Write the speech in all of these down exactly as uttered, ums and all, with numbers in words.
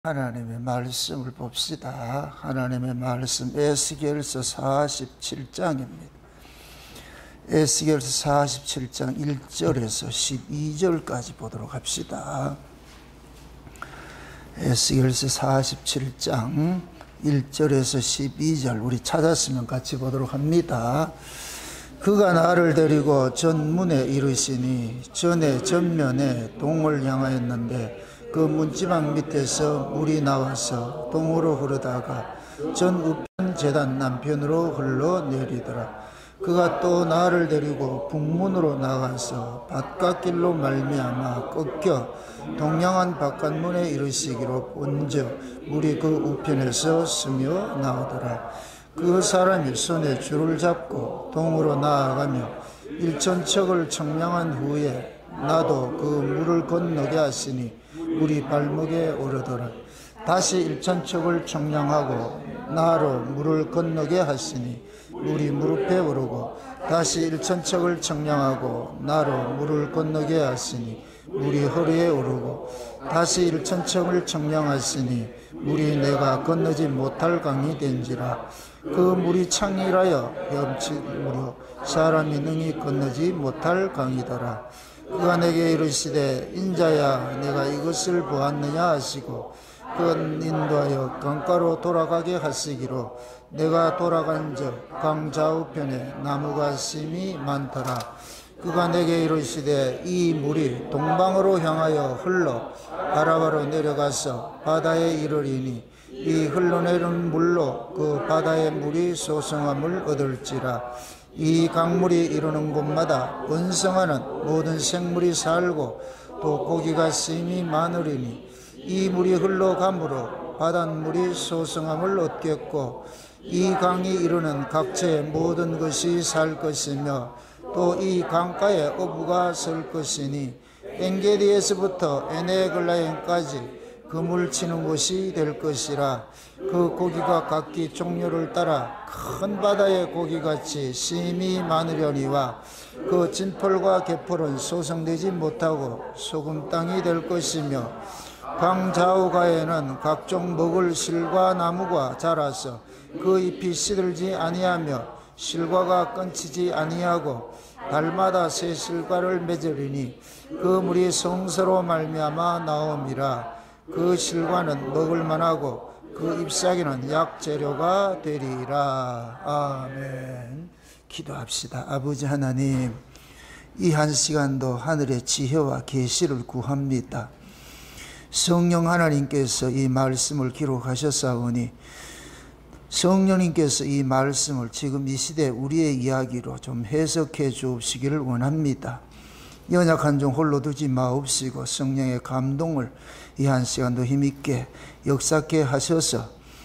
하나님의 말씀을 봅시다. 하나님의 말씀 에스겔서 사십칠 장입니다. 에스겔서 사십칠 장 일 절에서 십이 절까지 보도록 합시다. 에스겔서 사십칠 장 일 절에서 십이 절 우리 찾았으면 같이 보도록 합니다. 그가 나를 데리고 전문에 이르시니 전에 전면에 동을 향하였는데 그 문지방 밑에서 물이 나와서 동으로 흐르다가 전 우편 제단 남편으로 흘러내리더라. 그가 또 나를 데리고 북문으로 나가서 바깥길로 말미암아 꺾여 동양한 바깥문에 이르시기로 본즉 물이 그 우편에서 스며 나오더라. 그 사람이 손에 줄을 잡고 동으로 나아가며 일천척을 청량한 후에 나도 그 물을 건너게 하시니 물이 발목에 오르더라. 다시 일천척을 청량하고 나로 물을 건너게 하시니 물이 무릎에 오르고 다시 일천척을 청량하고 나로 물을 건너게 하시니 물이 허리에 오르고 다시 일천척을 청량하시니 물이 내가 건너지 못할 강이 된지라. 그 물이 창이라여 헤엄치므로 사람이 능히 건너지 못할 강이더라. 그가 내게 이르시되 인자야 내가 이것을 보았느냐 하시고 그건 인도하여 강가로 돌아가게 하시기로 내가 돌아간즉 강 좌우편에 나무가 심이 많더라. 그가 내게 이르시되 이 물이 동방으로 향하여 흘러 아라바로 내려가서 바다에 이르리니 이 흘러내리는 물로 그 바다의 물이 소성함을 얻을지라. 이 강물이 이르는 곳마다 번성하는 모든 생물이 살고 또 고기가 심히 많으리니 이 물이 흘러가므로 바닷물이 소성함을 얻겠고 이 강이 이르는 각처의 모든 것이 살 것이며 또 이 강가에 어부가 설 것이니 엔게디에서부터 에네글라임까지 그물 치는 곳이 될 것이라. 그 고기가 각기 종류를 따라 큰 바다의 고기같이 심히 많으려니와 그 진펄과 개펄은 소성되지 못하고 소금 땅이 될 것이며 강 좌우가에는 각종 먹을 실과 나무가 자라서 그 잎이 시들지 아니하며 실과가 끊치지 아니하고 달마다 새 실과를 맺으리니 그 물이 성서로 말미암아 나옴이라. 그 실과는 먹을 만하고 그 잎사귀는 약재료가 되리라. 아멘. 기도합시다. 아버지 하나님, 이 한 시간도 하늘의 지혜와 계시를 구합니다. 성령 하나님께서 이 말씀을 기록하셨사오니 성령님께서 이 말씀을 지금 이 시대 우리의 이야기로 좀 해석해 주시기를 원합니다. 연약한 종 홀로 두지 마옵시고 성령의 감동을 이 한 시간도 힘있게 역사케 하셔서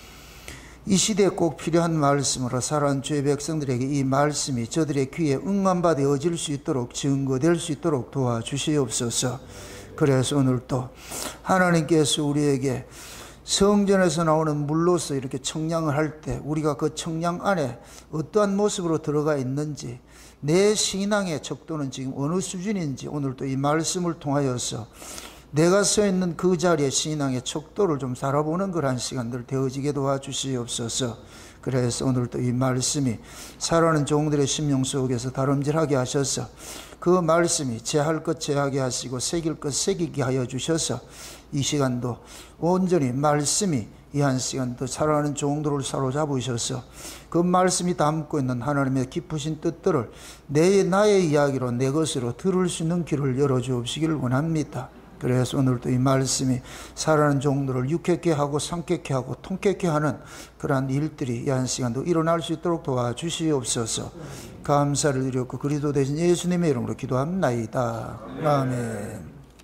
이 시대에 꼭 필요한 말씀으로 살아온 주의 백성들에게 이 말씀이 저들의 귀에 응만 받아질 수 있도록 증거될 수 있도록 도와주시옵소서. 그래서 오늘 또 하나님께서 우리에게 성전에서 나오는 물로서 이렇게 청량을 할 때 우리가 그 청량 안에 어떠한 모습으로 들어가 있는지 내 신앙의 척도는 지금 어느 수준인지 오늘 또 이 말씀을 통하여서 내가 서 있는 그 자리에 신앙의 척도를 좀 살아보는 그러한 시간들 되어지게 도와주시옵소서. 그래서 오늘 또 이 말씀이 살아가는 종들의 심령 속에서 다름질하게 하셔서 그 말씀이 제할 것 제하게 하시고 새길 것 새기게 하여 주셔서 이 시간도 온전히 말씀이 이 한 시간도 살아가는 종들을 사로잡으셔서 그 말씀이 담고 있는 하나님의 깊으신 뜻들을 내 나의 이야기로 내 것으로 들을 수 있는 길을 열어주옵시기를 원합니다. 그래서 오늘도 이 말씀이 살아가는 종들을 유쾌케 하고 상쾌케 하고 통쾌케 하는 그러한 일들이 이 한 시간도 일어날 수 있도록 도와주시옵소서. 감사를 드렸고 그리스도 되신 예수님의 이름으로 기도합나이다. 아멘.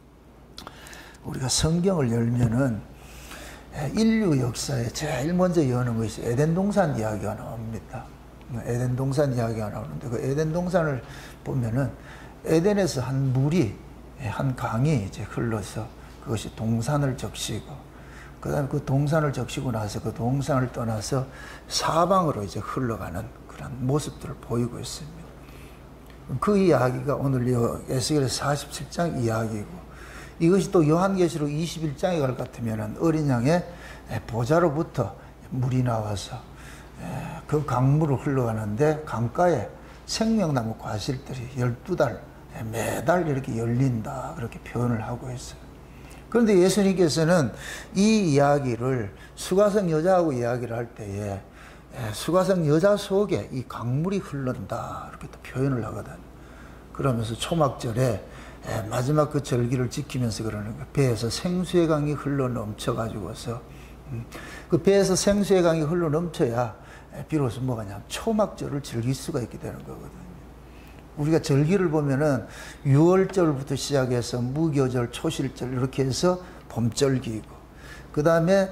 우리가 성경을 열면은 인류 역사에 제일 먼저 여는 것이 에덴 동산 이야기가 나옵니다. 에덴 동산 이야기가 나오는데 그 에덴 동산을 보면은 에덴에서 한 물이 한 강이 이제 흘러서 그것이 동산을 적시고 그다음에 그 동산을 적시고 나서 그 동산을 떠나서 사방으로 이제 흘러가는 그런 모습들을 보이고 있습니다. 그 이야기가 오늘 이 에스겔 사십칠 장 이야기고 이것이 또 요한계시록 이십일 장에 갈 것 같으면 어린 양의 보좌로부터 물이 나와서 그 강물을 흘러가는데 강가에 생명나무 과실들이 열두 달 매달 이렇게 열린다 그렇게 표현을 하고 있어요. 그런데 예수님께서는 이 이야기를 수가성 여자하고 이야기를 할 때에 수가성 여자 속에 이 강물이 흐른다 이렇게 또 표현을 하거든. 그러면서 초막절에 마지막 그 절기를 지키면서 그러는 거예요. 배에서 생수의 강이 흘러 넘쳐 가지고서 그 배에서 생수의 강이 흘러 넘쳐야 비로소 뭐가냐 초막절을 즐길 수가 있게 되는 거거든요. 우리가 절기를 보면은 유월절부터 시작해서 무교절, 초실절 이렇게 해서 봄절기이고 그 다음에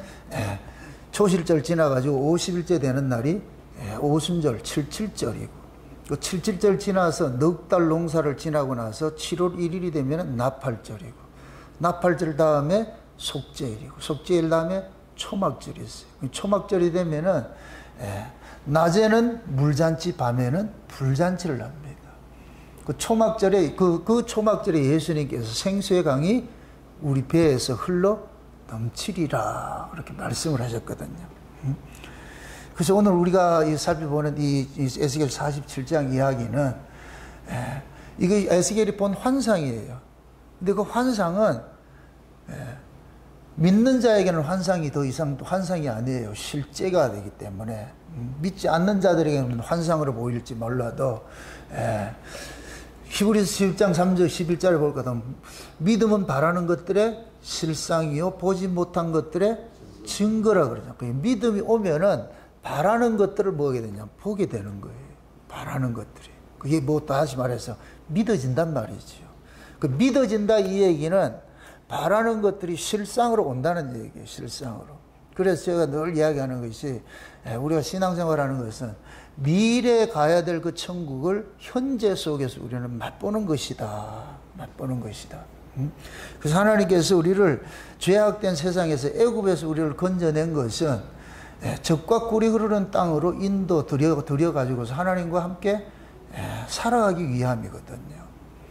초실절 지나가지고 오십일째 되는 날이 오순절, 칠칠절이고 그 칠칠절 지나서 넉 달 농사를 지나고 나서 칠월 일일이 되면 나팔절이고 나팔절 다음에 속죄일이고 속죄일 다음에 초막절이 있어요. 초막절이 되면은 낮에는 물잔치, 밤에는 불잔치를 합니다. 그 초막절에 그, 그 초막절에 예수님께서 생수의 강이 우리 배에서 흘러 넘치리라 그렇게 말씀을 하셨거든요. 그래서 오늘 우리가 살펴보는 이 에스겔 사십칠 장 이야기는 에, 이거 에스겔이 본 환상이에요. 근데 그 환상은 에, 믿는 자에게는 환상이 더 이상 환상이 아니에요. 실제가 되기 때문에 믿지 않는 자들에게는 환상으로 보일지 몰라도 에, 히브리서 십일 장 삼 절 십일 절에 볼 것 같으면 믿음은 바라는 것들의 실상이요 보지 못한 것들의 증거라 그러죠. 믿음이 오면은 바라는 것들을 뭐 하게 되냐 보게 되는 거예요. 바라는 것들이 그게 뭐 다시 말해서 믿어진단 말이죠. 그 믿어진다 이 얘기는 바라는 것들이 실상으로 온다는 얘기예요. 실상으로. 그래서 제가 늘 이야기하는 것이 우리가 신앙생활하는 것은 미래에 가야 될 그 천국을 현재 속에서 우리는 맛보는 것이다. 맛보는 것이다. 그래서 하나님께서 우리를 죄악된 세상에서 애굽에서 우리를 건져낸 것은 젖과 꿀이 흐르는 땅으로 인도 들여, 들여가지고서 하나님과 함께 살아가기 위함이거든요.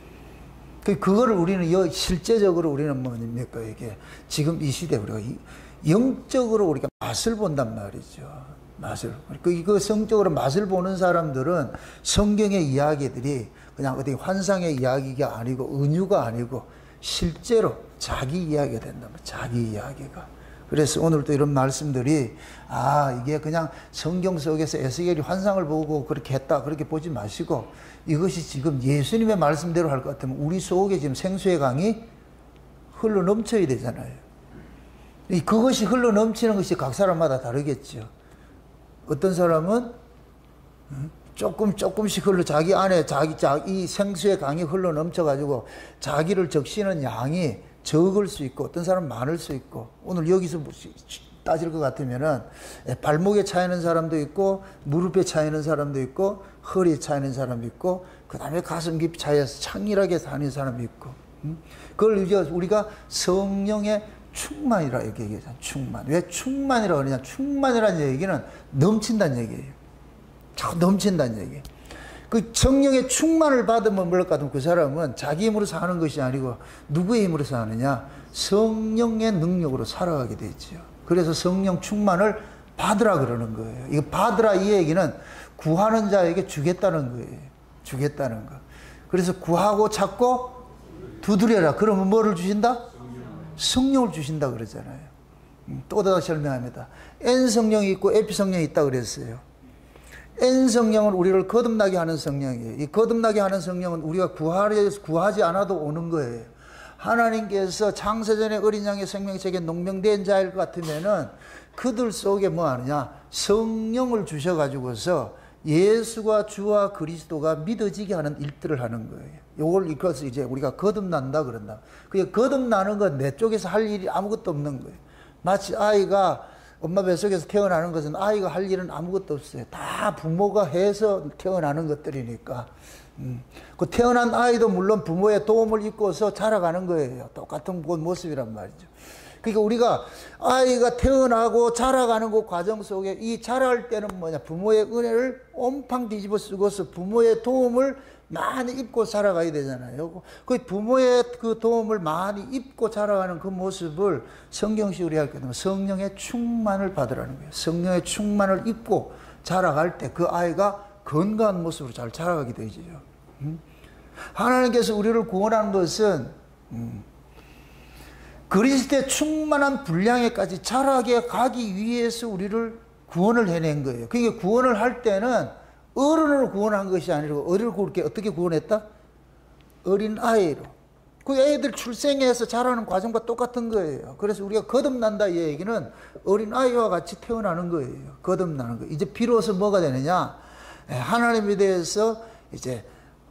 그거를 우리는 실제적으로 우리는 뭡니까 이게 지금 이 시대 우리가 영적으로 우리가 맛을 본단 말이죠. 맛을. 그 성적으로 맛을 보는 사람들은 성경의 이야기들이 그냥 어디 환상의 이야기가 아니고 은유가 아니고 실제로 자기 이야기가 된단 말이에요. 자기 이야기가. 그래서 오늘도 이런 말씀들이 아 이게 그냥 성경 속에서 에스겔이 환상을 보고 그렇게 했다 그렇게 보지 마시고 이것이 지금 예수님의 말씀대로 할 것 같으면 우리 속에 지금 생수의 강이 흘러 넘쳐야 되잖아요. 그것이 흘러 넘치는 것이 각 사람마다 다르겠죠. 어떤 사람은 조금 조금씩 흘러 자기 안에 자기 자기 생수의 강이 흘러 넘쳐 가지고 자기를 적시는 양이 적을 수 있고 어떤 사람은 많을 수 있고 오늘 여기서 따질 것 같으면은 발목에 차이는 사람도 있고 무릎에 차이는 사람도 있고 허리에 차이는 사람도 있고 그 다음에 가슴 깊이 차여서 창일하게 사는 사람도 있고 그걸 이제 우리가 성령의 충만이라 이렇게 얘기하잖아요. 충만. 왜 충만이라고 그러냐? 충만이라는 얘기는 넘친다는 얘기예요. 자꾸 넘친다는 얘기예요. 그 성령의 충만을 받으면 뭘 같으면 그 사람은 자기 힘으로 사는 것이 아니고 누구의 힘으로 사느냐? 성령의 능력으로 살아가게 되죠. 그래서 성령 충만을 받으라 그러는 거예요. 이거 받으라 이 얘기는 구하는 자에게 주겠다는 거예요. 주겠다는 거. 그래서 구하고 찾고 두드려라. 그러면 뭐를 주신다? 성령을 주신다 그러잖아요. 또 다시 설명합니다. N 성령이 있고 에피 성령이 있다 그랬어요. N 성령은 우리를 거듭나게 하는 성령이에요. 이 거듭나게 하는 성령은 우리가 구하지, 구하지 않아도 오는 거예요. 하나님께서 창세전에 어린 양의 생명책에 농명된 자일 것 같으면은 그들 속에 뭐 하느냐? 성령을 주셔가지고서 예수가 주와 그리스도가 믿어지게 하는 일들을 하는 거예요. 요걸 이것을 이제 우리가 거듭난다 그런다. 그게 거듭나는 건 내 쪽에서 할 일이 아무것도 없는 거예요. 마치 아이가 엄마 뱃속에서 태어나는 것은 아이가 할 일은 아무것도 없어요. 다 부모가 해서 태어나는 것들이니까. 음. 그 태어난 아이도 물론 부모의 도움을 입고서 자라가는 거예요. 똑같은 모습이란 말이죠. 그러니까 우리가 아이가 태어나고 자라가는 그 과정 속에 이 자랄 때는 뭐냐? 부모의 은혜를 온팡 뒤집어 쓰고서 부모의 도움을 많이 입고 자라가야 되잖아요. 그 부모의 그 도움을 많이 입고 자라가는 그 모습을 성경식 우리가 할 때 성령의 충만을 받으라는 거예요. 성령의 충만을 입고 자라갈 때 그 아이가 건강한 모습으로 잘 자라가게 되죠. 음? 하나님께서 우리를 구원하는 것은 음, 그리스도의 충만한 분량에까지 자라게 가기 위해서 우리를 구원을 해낸 거예요. 그러니까 구원을 할 때는 어른으로 구원한 것이 아니고 어른을 그렇게 어떻게 구원했다? 어린 아이로. 그 애들 출생해서 자라는 과정과 똑같은 거예요. 그래서 우리가 거듭난다 이 얘기는 어린 아이와 같이 태어나는 거예요. 거듭나는 거. 이제 비로소 뭐가 되느냐? 하나님에 대해서 이제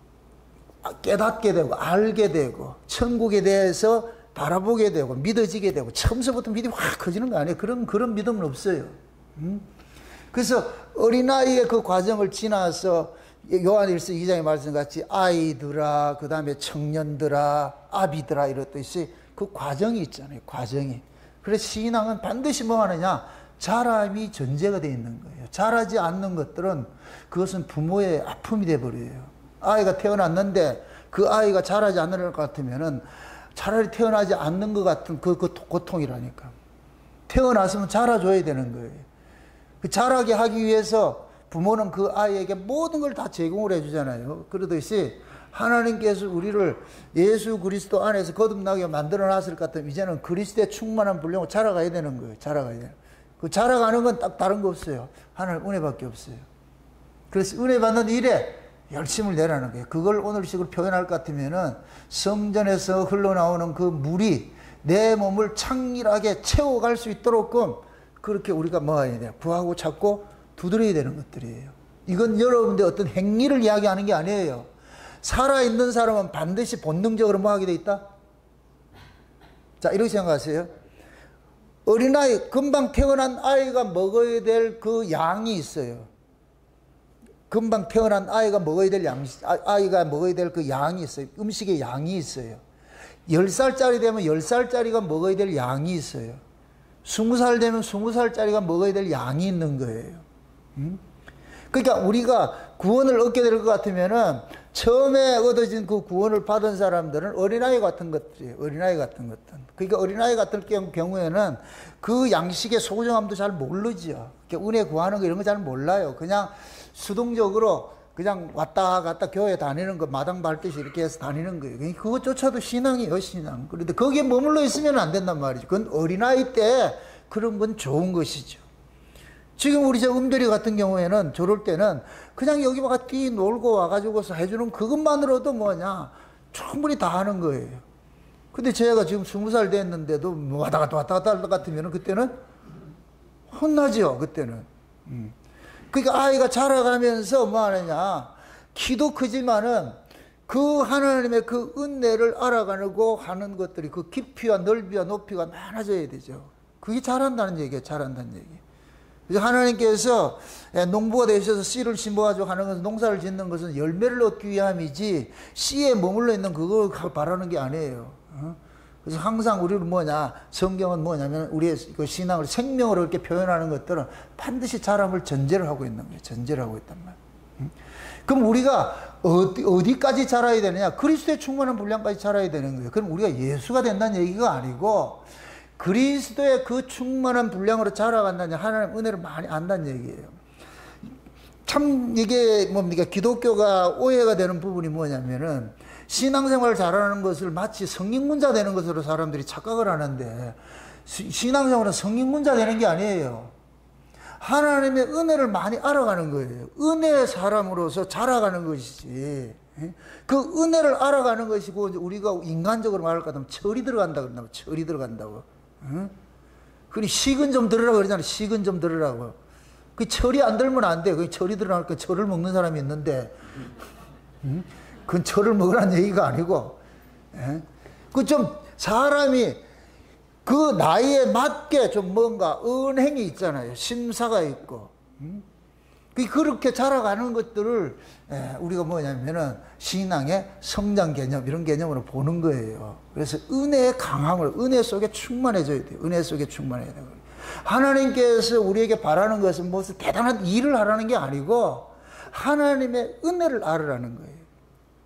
깨닫게 되고 알게 되고 천국에 대해서 바라보게 되고 믿어지게 되고 처음서부터 믿음이 확 커지는 거 아니에요. 그런 그런 믿음은 없어요. 음? 그래서 어린아이의 그 과정을 지나서 요한일서 이 장의 말씀같이 아이들아 그 다음에 청년들아 아비들아 이렇듯이 그 과정이 있잖아요. 과정이. 그래서 신앙은 반드시 뭐 하느냐? 자람이 전제가 되어 있는 거예요. 자라지 않는 것들은 그것은 부모의 아픔이 되어버려요. 아이가 태어났는데 그 아이가 자라지 않는 것 같으면은 차라리 태어나지 않는 것 같은 그, 그 고통이라니까. 태어났으면 자라줘야 되는 거예요. 그 자라게 하기 위해서 부모는 그 아이에게 모든 걸 다 제공을 해주잖아요. 그러듯이 하나님께서 우리를 예수 그리스도 안에서 거듭나게 만들어 놨을 것 같으면 이제는 그리스도의 충만한 분량으로 자라가야 되는 거예요. 자라가야 돼요. 그 자라가는 건 딱 다른 거 없어요. 하나님 은혜밖에 없어요. 그래서 은혜 받는 일에 열심을 내라는 거예요. 그걸 오늘식으로 표현할 것 같으면은 성전에서 흘러나오는 그 물이 내 몸을 창일하게 채워갈 수 있도록끔 그렇게 우리가 뭐 해야 돼요? 구하고 찾고 두드려야 되는 것들이에요. 이건 여러분들 어떤 행위를 이야기하는 게 아니에요. 살아있는 사람은 반드시 본능적으로 뭐 하게 돼 있다? 자, 이렇게 생각하세요. 어린아이, 금방 태어난 아이가 먹어야 될 그 양이 있어요. 금방 태어난 아이가 먹어야 될 양, 아이가 먹어야 될 그 양이 있어요. 음식의 양이 있어요. 열 살짜리 되면 열 살짜리가 먹어야 될 양이 있어요. 스무 살 되면 스무 살짜리가 먹어야 될 양이 있는 거예요. 음? 그러니까 우리가 구원을 얻게 될 것 같으면은 처음에 얻어진 그 구원을 받은 사람들은 어린아이 같은 것들이에요. 어린아이 같은 것들. 그러니까 어린아이 같은 경우에는 그 양식의 소중함도 잘 모르죠. 은혜 구하는 거 이런 거 잘 몰라요. 그냥 수동적으로 그냥 왔다 갔다 교회 다니는 거 마당 밟듯이 이렇게 해서 다니는 거예요. 그것조차도 신앙이에요, 신앙. 그런데 거기에 머물러 있으면 안 된단 말이죠. 그건 어린아이 때 그런 건 좋은 것이죠. 지금 우리 저 음들이 같은 경우에는 저럴 때는 그냥 여기 와가 뛰 놀고 와가지고서 해주는 그것만으로도 뭐냐 충분히 다 하는 거예요. 근데 제가 지금 스무 살 됐는데도 뭐 왔다 갔다 왔다 갔다 할 것 같으면 그때는 혼나죠. 그때는. 음. 그러니까 아이가 자라가면서 뭐 하느냐 키도 크지만은 그 하나님의 그 은혜를 알아가고 하는 것들이 그 깊이와 넓이와 높이가 많아져야 되죠. 그게 자란다는 얘기예요. 자란다는 얘기. 그래서 하나님께서 농부가 되셔서 씨를 심어가지고 하는 것은 농사를 짓는 것은 열매를 얻기 위함이지 씨에 머물러 있는 그걸 바라는 게 아니에요. 그래서 항상 우리는 뭐냐 성경은 뭐냐면 우리의 그 신앙을 생명으로 이렇게 표현하는 것들은 반드시 자람을 전제를 하고 있는 거예요. 전제를 하고 있단 말이에요. 그럼 우리가 어디, 어디까지 자라야 되느냐? 그리스도의 충만한 분량까지 자라야 되는 거예요. 그럼 우리가 예수가 된다는 얘기가 아니고 그리스도의 그 충만한 분량으로 자라간다는 하나님 은혜를 많이 안다는 얘기예요. 참 이게 뭡니까? 기독교가 오해가 되는 부분이 뭐냐면은 신앙생활을 잘하는 것을 마치 성인군자 되는 것으로 사람들이 착각을 하는데 신앙생활은 성인군자 되는 게 아니에요. 하나님의 은혜를 많이 알아가는 거예요. 은혜의 사람으로서 자라가는 것이지. 그 은혜를 알아가는 것이고 우리가 인간적으로 말할 것 같으면 철이 들어간다 그런다고. 철이 들어간다고. 응? 그니 식은 좀 들으라고 그러잖아. 식은 좀 들으라고. 그 철이 안 들면 안 돼. 그 철이 들어가니까 철을 먹는 사람이 있는데, 응? 그건 철을 먹으라는 얘기가 아니고, 그 좀 사람이 그 나이에 맞게 좀 뭔가 은행이 있잖아요. 심사가 있고, 응? 그렇게 자라가는 것들을 우리가 뭐냐면은 신앙의 성장 개념 이런 개념으로 보는 거예요. 그래서 은혜의 강함을 은혜 속에 충만해져야 돼요. 은혜 속에 충만해야 돼요. 하나님께서 우리에게 바라는 것은 무슨 대단한 일을 하라는 게 아니고 하나님의 은혜를 알으라는 거예요.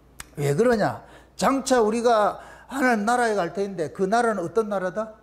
왜 그러냐? 장차 우리가 하나님 나라에 갈 텐데 그 나라는 어떤 나라다?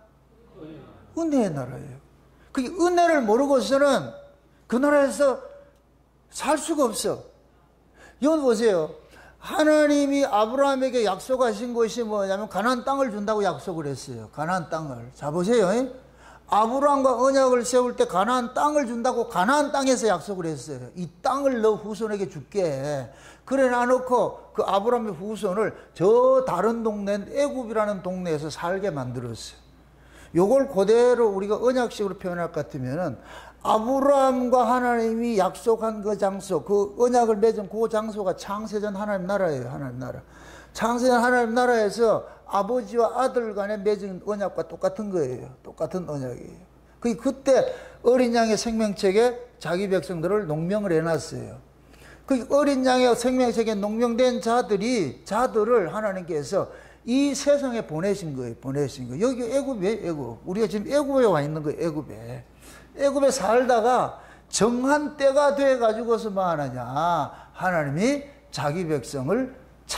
은혜의 나라예요. 그 은혜를 모르고서는 그 나라에서 살 수가 없어. 여기 보세요. 하나님이 아브라함에게 약속하신 것이 뭐냐면 가나안 땅을 준다고 약속을 했어요. 가나안 땅을. 자 보세요. 아브라함과 언약을 세울 때 가나안 땅을 준다고 가나안 땅에서 약속을 했어요. 이 땅을 너 후손에게 줄게. 그래 놔놓고 그 아브라함의 후손을 저 다른 동네 애굽이라는 동네에서 살게 만들었어요. 요걸 그대로 우리가 언약식으로 표현할 것 같으면은 아브라함과 하나님이 약속한 그 장소, 그 언약을 맺은 그 장소가 창세전 하나님 나라예요. 하나님 나라. 창세전 하나님 나라에서 아버지와 아들 간에 맺은 언약과 똑같은 거예요. 똑같은 언약이에요. 그 그때 어린 양의 생명책에 자기 백성들을 농명을 해놨어요. 그 어린 양의 생명책에 농명된 자들이 자들을 하나님께서 이 세상에 보내신 거예요. 보내신 거예요. 여기 애굽이에요. 애굽. 우리가 지금 애굽에 와 있는 거예요. 애굽에. 애굽에 살다가 정한 때가 돼 가지고서 뭐 하느냐? 하나님이 자기 백성을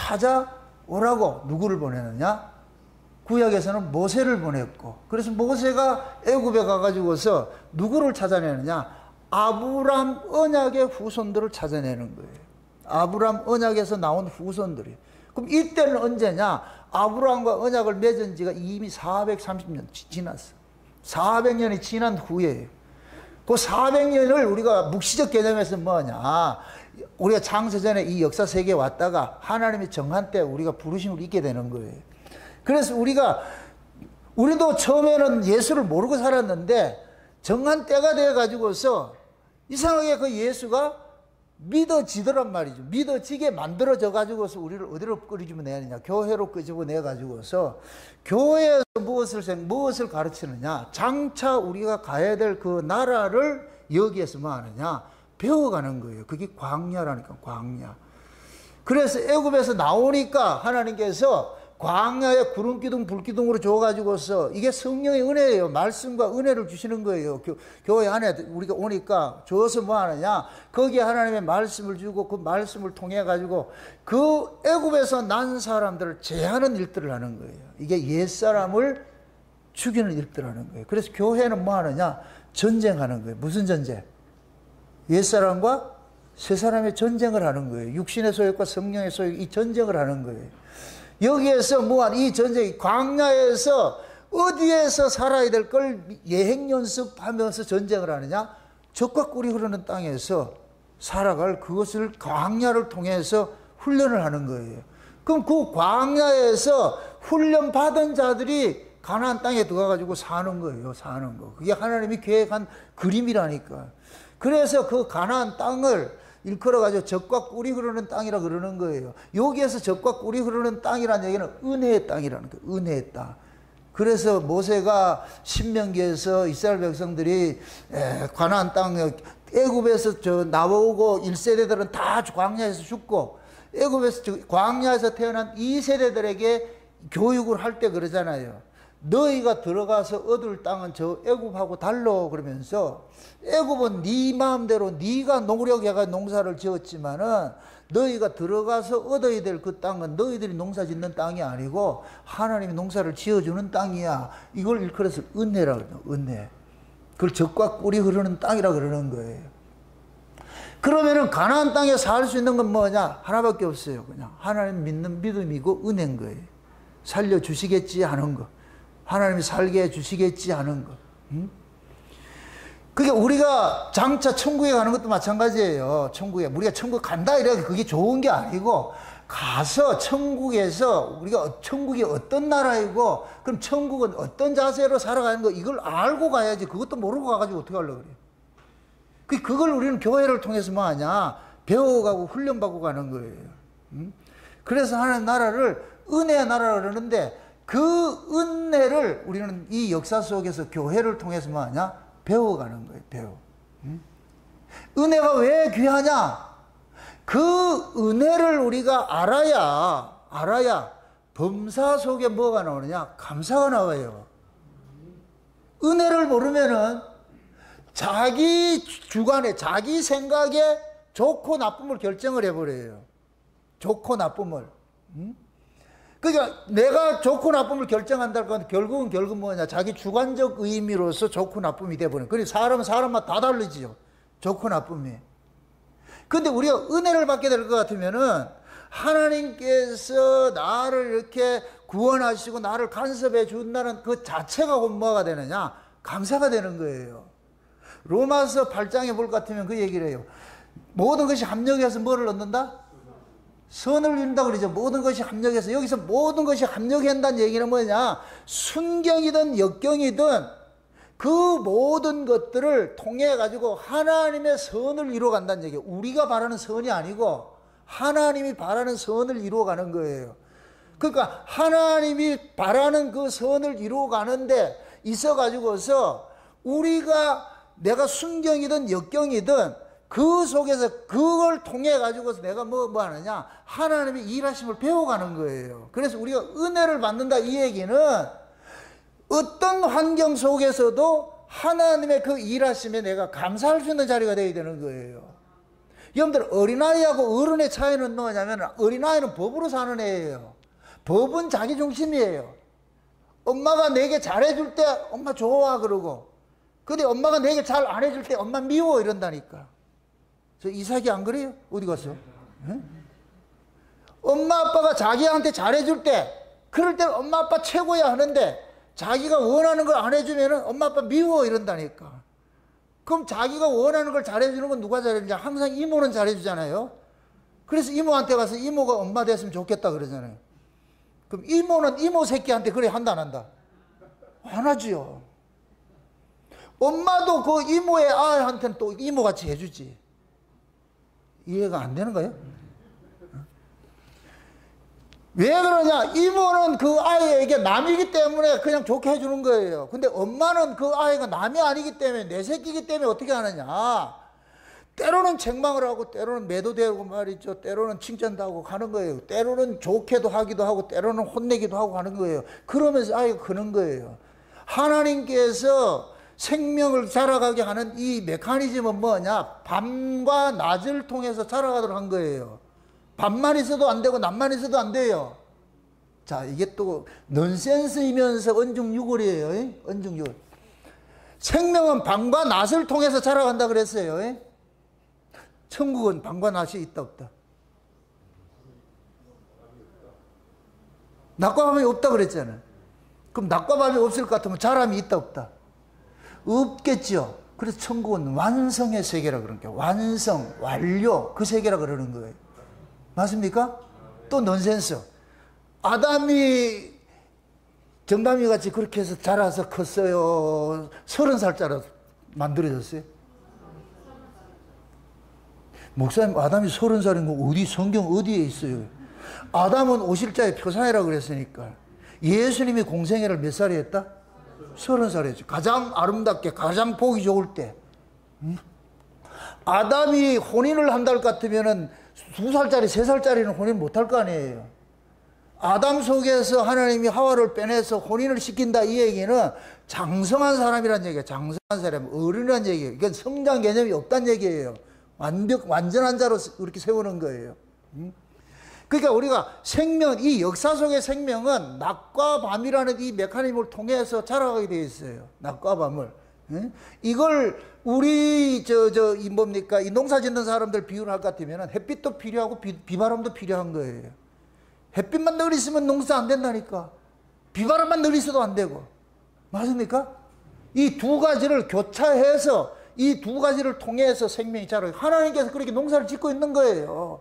찾아오라고 누구를 보내느냐? 구약에서는 모세를 보냈고, 그래서 모세가 애굽에 가가지고서 누구를 찾아내느냐? 아브람 언약의 후손들을 찾아내는 거예요. 아브람 언약에서 나온 후손들이. 그럼 이때는 언제냐? 아브람과 언약을 맺은 지가 이미 사백삼십 년 지났어. 사백 년이 지난 후에 그 사백 년을 우리가 묵시적 개념에서 뭐냐? 우리가 창세전에 이 역사 세계에 왔다가 하나님이 정한 때 우리가 부르심을 잊게 되는 거예요. 그래서 우리가 우리도 처음에는 예수를 모르고 살았는데 정한 때가 돼 가지고서 이상하게 그 예수가 믿어지더란 말이죠. 믿어지게 만들어져 가지고서 우리를 어디로 끄집어 내느냐? 교회로 끄집어 내 가지고서 교회에서 무엇을 무엇을 가르치느냐? 장차 우리가 가야 될 그 나라를 여기에서 뭐 하느냐? 배워가는 거예요. 그게 광야라니까, 광야. 그래서 애굽에서 나오니까 하나님께서 광야에 구름 기둥, 불 기둥으로 줘가지고서 이게 성령의 은혜예요. 말씀과 은혜를 주시는 거예요. 교, 교회 안에 우리가 오니까 줘서 뭐 하느냐? 거기에 하나님의 말씀을 주고 그 말씀을 통해 가지고 그 애굽에서 난 사람들을 제하는 일들을 하는 거예요. 이게 옛사람을 죽이는 일들을 하는 거예요. 그래서 교회는 뭐 하느냐? 전쟁하는 거예요. 무슨 전쟁? 옛사람과 새사람의 전쟁을 하는 거예요. 육신의 소욕과 성령의 소욕, 이 전쟁을 하는 거예요. 여기에서 무한 이 전쟁이 광야에서 어디에서 살아야 될 걸 예행 연습하면서 전쟁을 하느냐? 젖과 꿀이 흐르는 땅에서 살아갈 그것을 광야를 통해서 훈련을 하는 거예요. 그럼 그 광야에서 훈련 받은 자들이 가나안 땅에 들어가 가지고 사는 거예요. 사는 거. 그게 하나님이 계획한 그림이라니까. 그래서 그 가나안 땅을 일컬어가지고 젖과 꿀이 흐르는 땅이라 그러는 거예요. 여기에서 젖과 꿀이 흐르는 땅이라는 얘기는 은혜의 땅이라는 거예요. 은혜의 땅. 그래서 모세가 신명기에서 이스라엘 백성들이 에, 가나안 땅 애굽에서 저 나오고 일 세대들은 다 광야에서 죽고 애굽에서 광야에서 태어난 이 세대들에게 교육을 할 때 그러잖아요. 너희가 들어가서 얻을 땅은 저 애굽하고 달라 그러면서 애굽은 네 마음대로 네가 노력해가 농사를 지었지만은 너희가 들어가서 얻어야 될 그 땅은 너희들이 농사 짓는 땅이 아니고 하나님이 농사를 지어주는 땅이야. 이걸 일컬어서 은혜라 그래요. 은혜. 그걸 젖과 꿀이 흐르는 땅이라 그러는 거예요. 그러면은 가나안 땅에 살 수 있는 건 뭐냐? 하나밖에 없어요. 그냥 하나님 믿는 믿음이고 은혜인 거예요. 살려주시겠지 하는 거. 하나님이 살게 해주시겠지 하는 것. 응? 그게 우리가 장차 천국에 가는 것도 마찬가지예요. 천국에. 우리가 천국 간다 이래서 그게 좋은 게 아니고 가서 천국에서 우리가 천국이 어떤 나라이고 그럼 천국은 어떤 자세로 살아가는 거 이걸 알고 가야지. 그것도 모르고 가가지고 어떻게 하려고 그래. 그걸 우리는 교회를 통해서 뭐 하냐. 배워가고 훈련받고 가는 거예요. 응? 그래서 하나님 나라를 은혜의 나라라 그러는데 그 은혜를 우리는 이 역사 속에서 교회를 통해서 뭐 하냐? 배워가는 거예요. 배워. 응? 은혜가 왜 귀하냐? 그 은혜를 우리가 알아야 알아야 범사 속에 뭐가 나오느냐? 감사가 나와요. 은혜를 모르면은 자기 주관에 자기 생각에 좋고 나쁨을 결정을 해버려요. 좋고 나쁨을. 응? 그러니까 내가 좋고 나쁨을 결정한다고 하면 결국은 결국 뭐냐, 자기 주관적 의미로서 좋고 나쁨이 돼버려요. 그리고 사람은 사람마다 다 다르지요, 좋고 나쁨이. 근데 우리가 은혜를 받게 될 것 같으면은 하나님께서 나를 이렇게 구원하시고 나를 간섭해 준다는 그 자체가 뭐가 되느냐, 감사가 되는 거예요. 로마서 팔 장에 볼 것 같으면 그 얘기를 해요. 모든 것이 합력해서 뭐를 얻는다? 선을 이룬다 그러죠. 모든 것이 합력해서. 여기서 모든 것이 합력한다는 얘기는 뭐냐, 순경이든 역경이든 그 모든 것들을 통해 가지고 하나님의 선을 이루어간다는 얘기예요. 우리가 바라는 선이 아니고 하나님이 바라는 선을 이루어가는 거예요. 그러니까 하나님이 바라는 그 선을 이루어가는데 있어 가지고서 우리가, 내가 순경이든 역경이든 그 속에서 그걸 통해 가지고서 내가 뭐, 뭐 하느냐, 하나님의 일하심을 배워가는 거예요. 그래서 우리가 은혜를 받는다 이 얘기는 어떤 환경 속에서도 하나님의 그 일하심에 내가 감사할 수 있는 자리가 되어야 되는 거예요. 여러분들, 어린아이하고 어른의 차이는 뭐냐면, 어린아이는 법으로 사는 애예요. 법은 자기 중심이에요. 엄마가 내게 잘해줄 때 엄마 좋아 그러고, 근데 엄마가 내게 잘 안 해줄 때 엄마 미워 이런다니까. 저 이삭이 안 그래요? 어디 갔어? 네? 엄마 아빠가 자기한테 잘해줄 때, 그럴 때는 엄마 아빠 최고야 하는데 자기가 원하는 걸 안 해주면 엄마 아빠 미워 이런다니까. 그럼 자기가 원하는 걸 잘해주는 건 누가 잘해주냐? 항상 이모는 잘해주잖아요. 그래서 이모한테 가서 이모가 엄마 됐으면 좋겠다 그러잖아요. 그럼 이모는 이모 새끼한테 그래 한다 안 한다? 안 하지요. 엄마도 그 이모의 아이한테는 또 이모같이 해주지. 이해가 안 되는 거예요? 왜 그러냐? 이모는 그 아이에게 남이기 때문에 그냥 좋게 해주는 거예요. 근데 엄마는 그 아이가 남이 아니기 때문에, 내 새끼이기 때문에 어떻게 하느냐? 때로는 책망을 하고, 때로는 매도되고 말이죠. 때로는 칭찬도 하고 가는 거예요. 때로는 좋게도 하기도 하고, 때로는 혼내기도 하고 하는 거예요. 그러면서 아이가 크는 거예요. 하나님께서 생명을 자라가게 하는 이 메커니즘은 뭐냐? 밤과 낮을 통해서 자라가도록 한 거예요. 밤만 있어도 안 되고 낮만 있어도 안 돼요. 자, 이게 또 넌센스이면서 언중유골이에요. 언중유골. 생명은 밤과 낮을 통해서 자라간다 그랬어요. 천국은 밤과 낮이 있다 없다? 낮과 밤이 없다 그랬잖아요. 그럼 낮과 밤이 없을 것 같으면 자람이 있다 없다? 없겠죠. 그래서 천국은 완성의 세계라 그런 거예요. 완성, 완료, 그 세계라 그러는 거예요. 맞습니까? 또 넌센스. 아담이 정담이 같이 그렇게 해서 자라서 컸어요. 서른 살짜리 만들어졌어요. 목사님, 아담이 서른 살인 거 어디, 성경 어디에 있어요? 아담은 오실자의 표상이라고 그랬으니까. 예수님이 공생애를 몇 살에 했다? 서른 살에 했죠. 가장 아름답게, 가장 보기 좋을 때. 음? 아담이 혼인을 한다 것 같으면은 두 살짜리, 세 살짜리는 혼인 못할 거 아니에요. 아담 속에서 하나님이 하와를 빼내서 혼인을 시킨다 이 얘기는 장성한 사람이란 얘기예요. 장성한 사람, 어른이란 얘기예요. 이건 성장 개념이 없다는 얘기예요. 완벽, 완전한 자로 이렇게 세우는 거예요. 그러니까 우리가 생명, 이 역사 속의 생명은 낮과 밤이라는 이 메커니즘을 통해서 자라가게 되어 있어요. 낮과 밤을. 이걸 우리 저 저 이 뭡니까, 이 농사 짓는 사람들 비유를 할 것 같으면 햇빛도 필요하고 비, 비바람도 필요한 거예요. 햇빛만 늘 있으면 농사 안 된다니까. 비바람만 늘 있어도 안 되고. 맞습니까? 이 두 가지를 교차해서, 이 두 가지를 통해서 생명이 자라요. 하나님께서 그렇게 농사를 짓고 있는 거예요.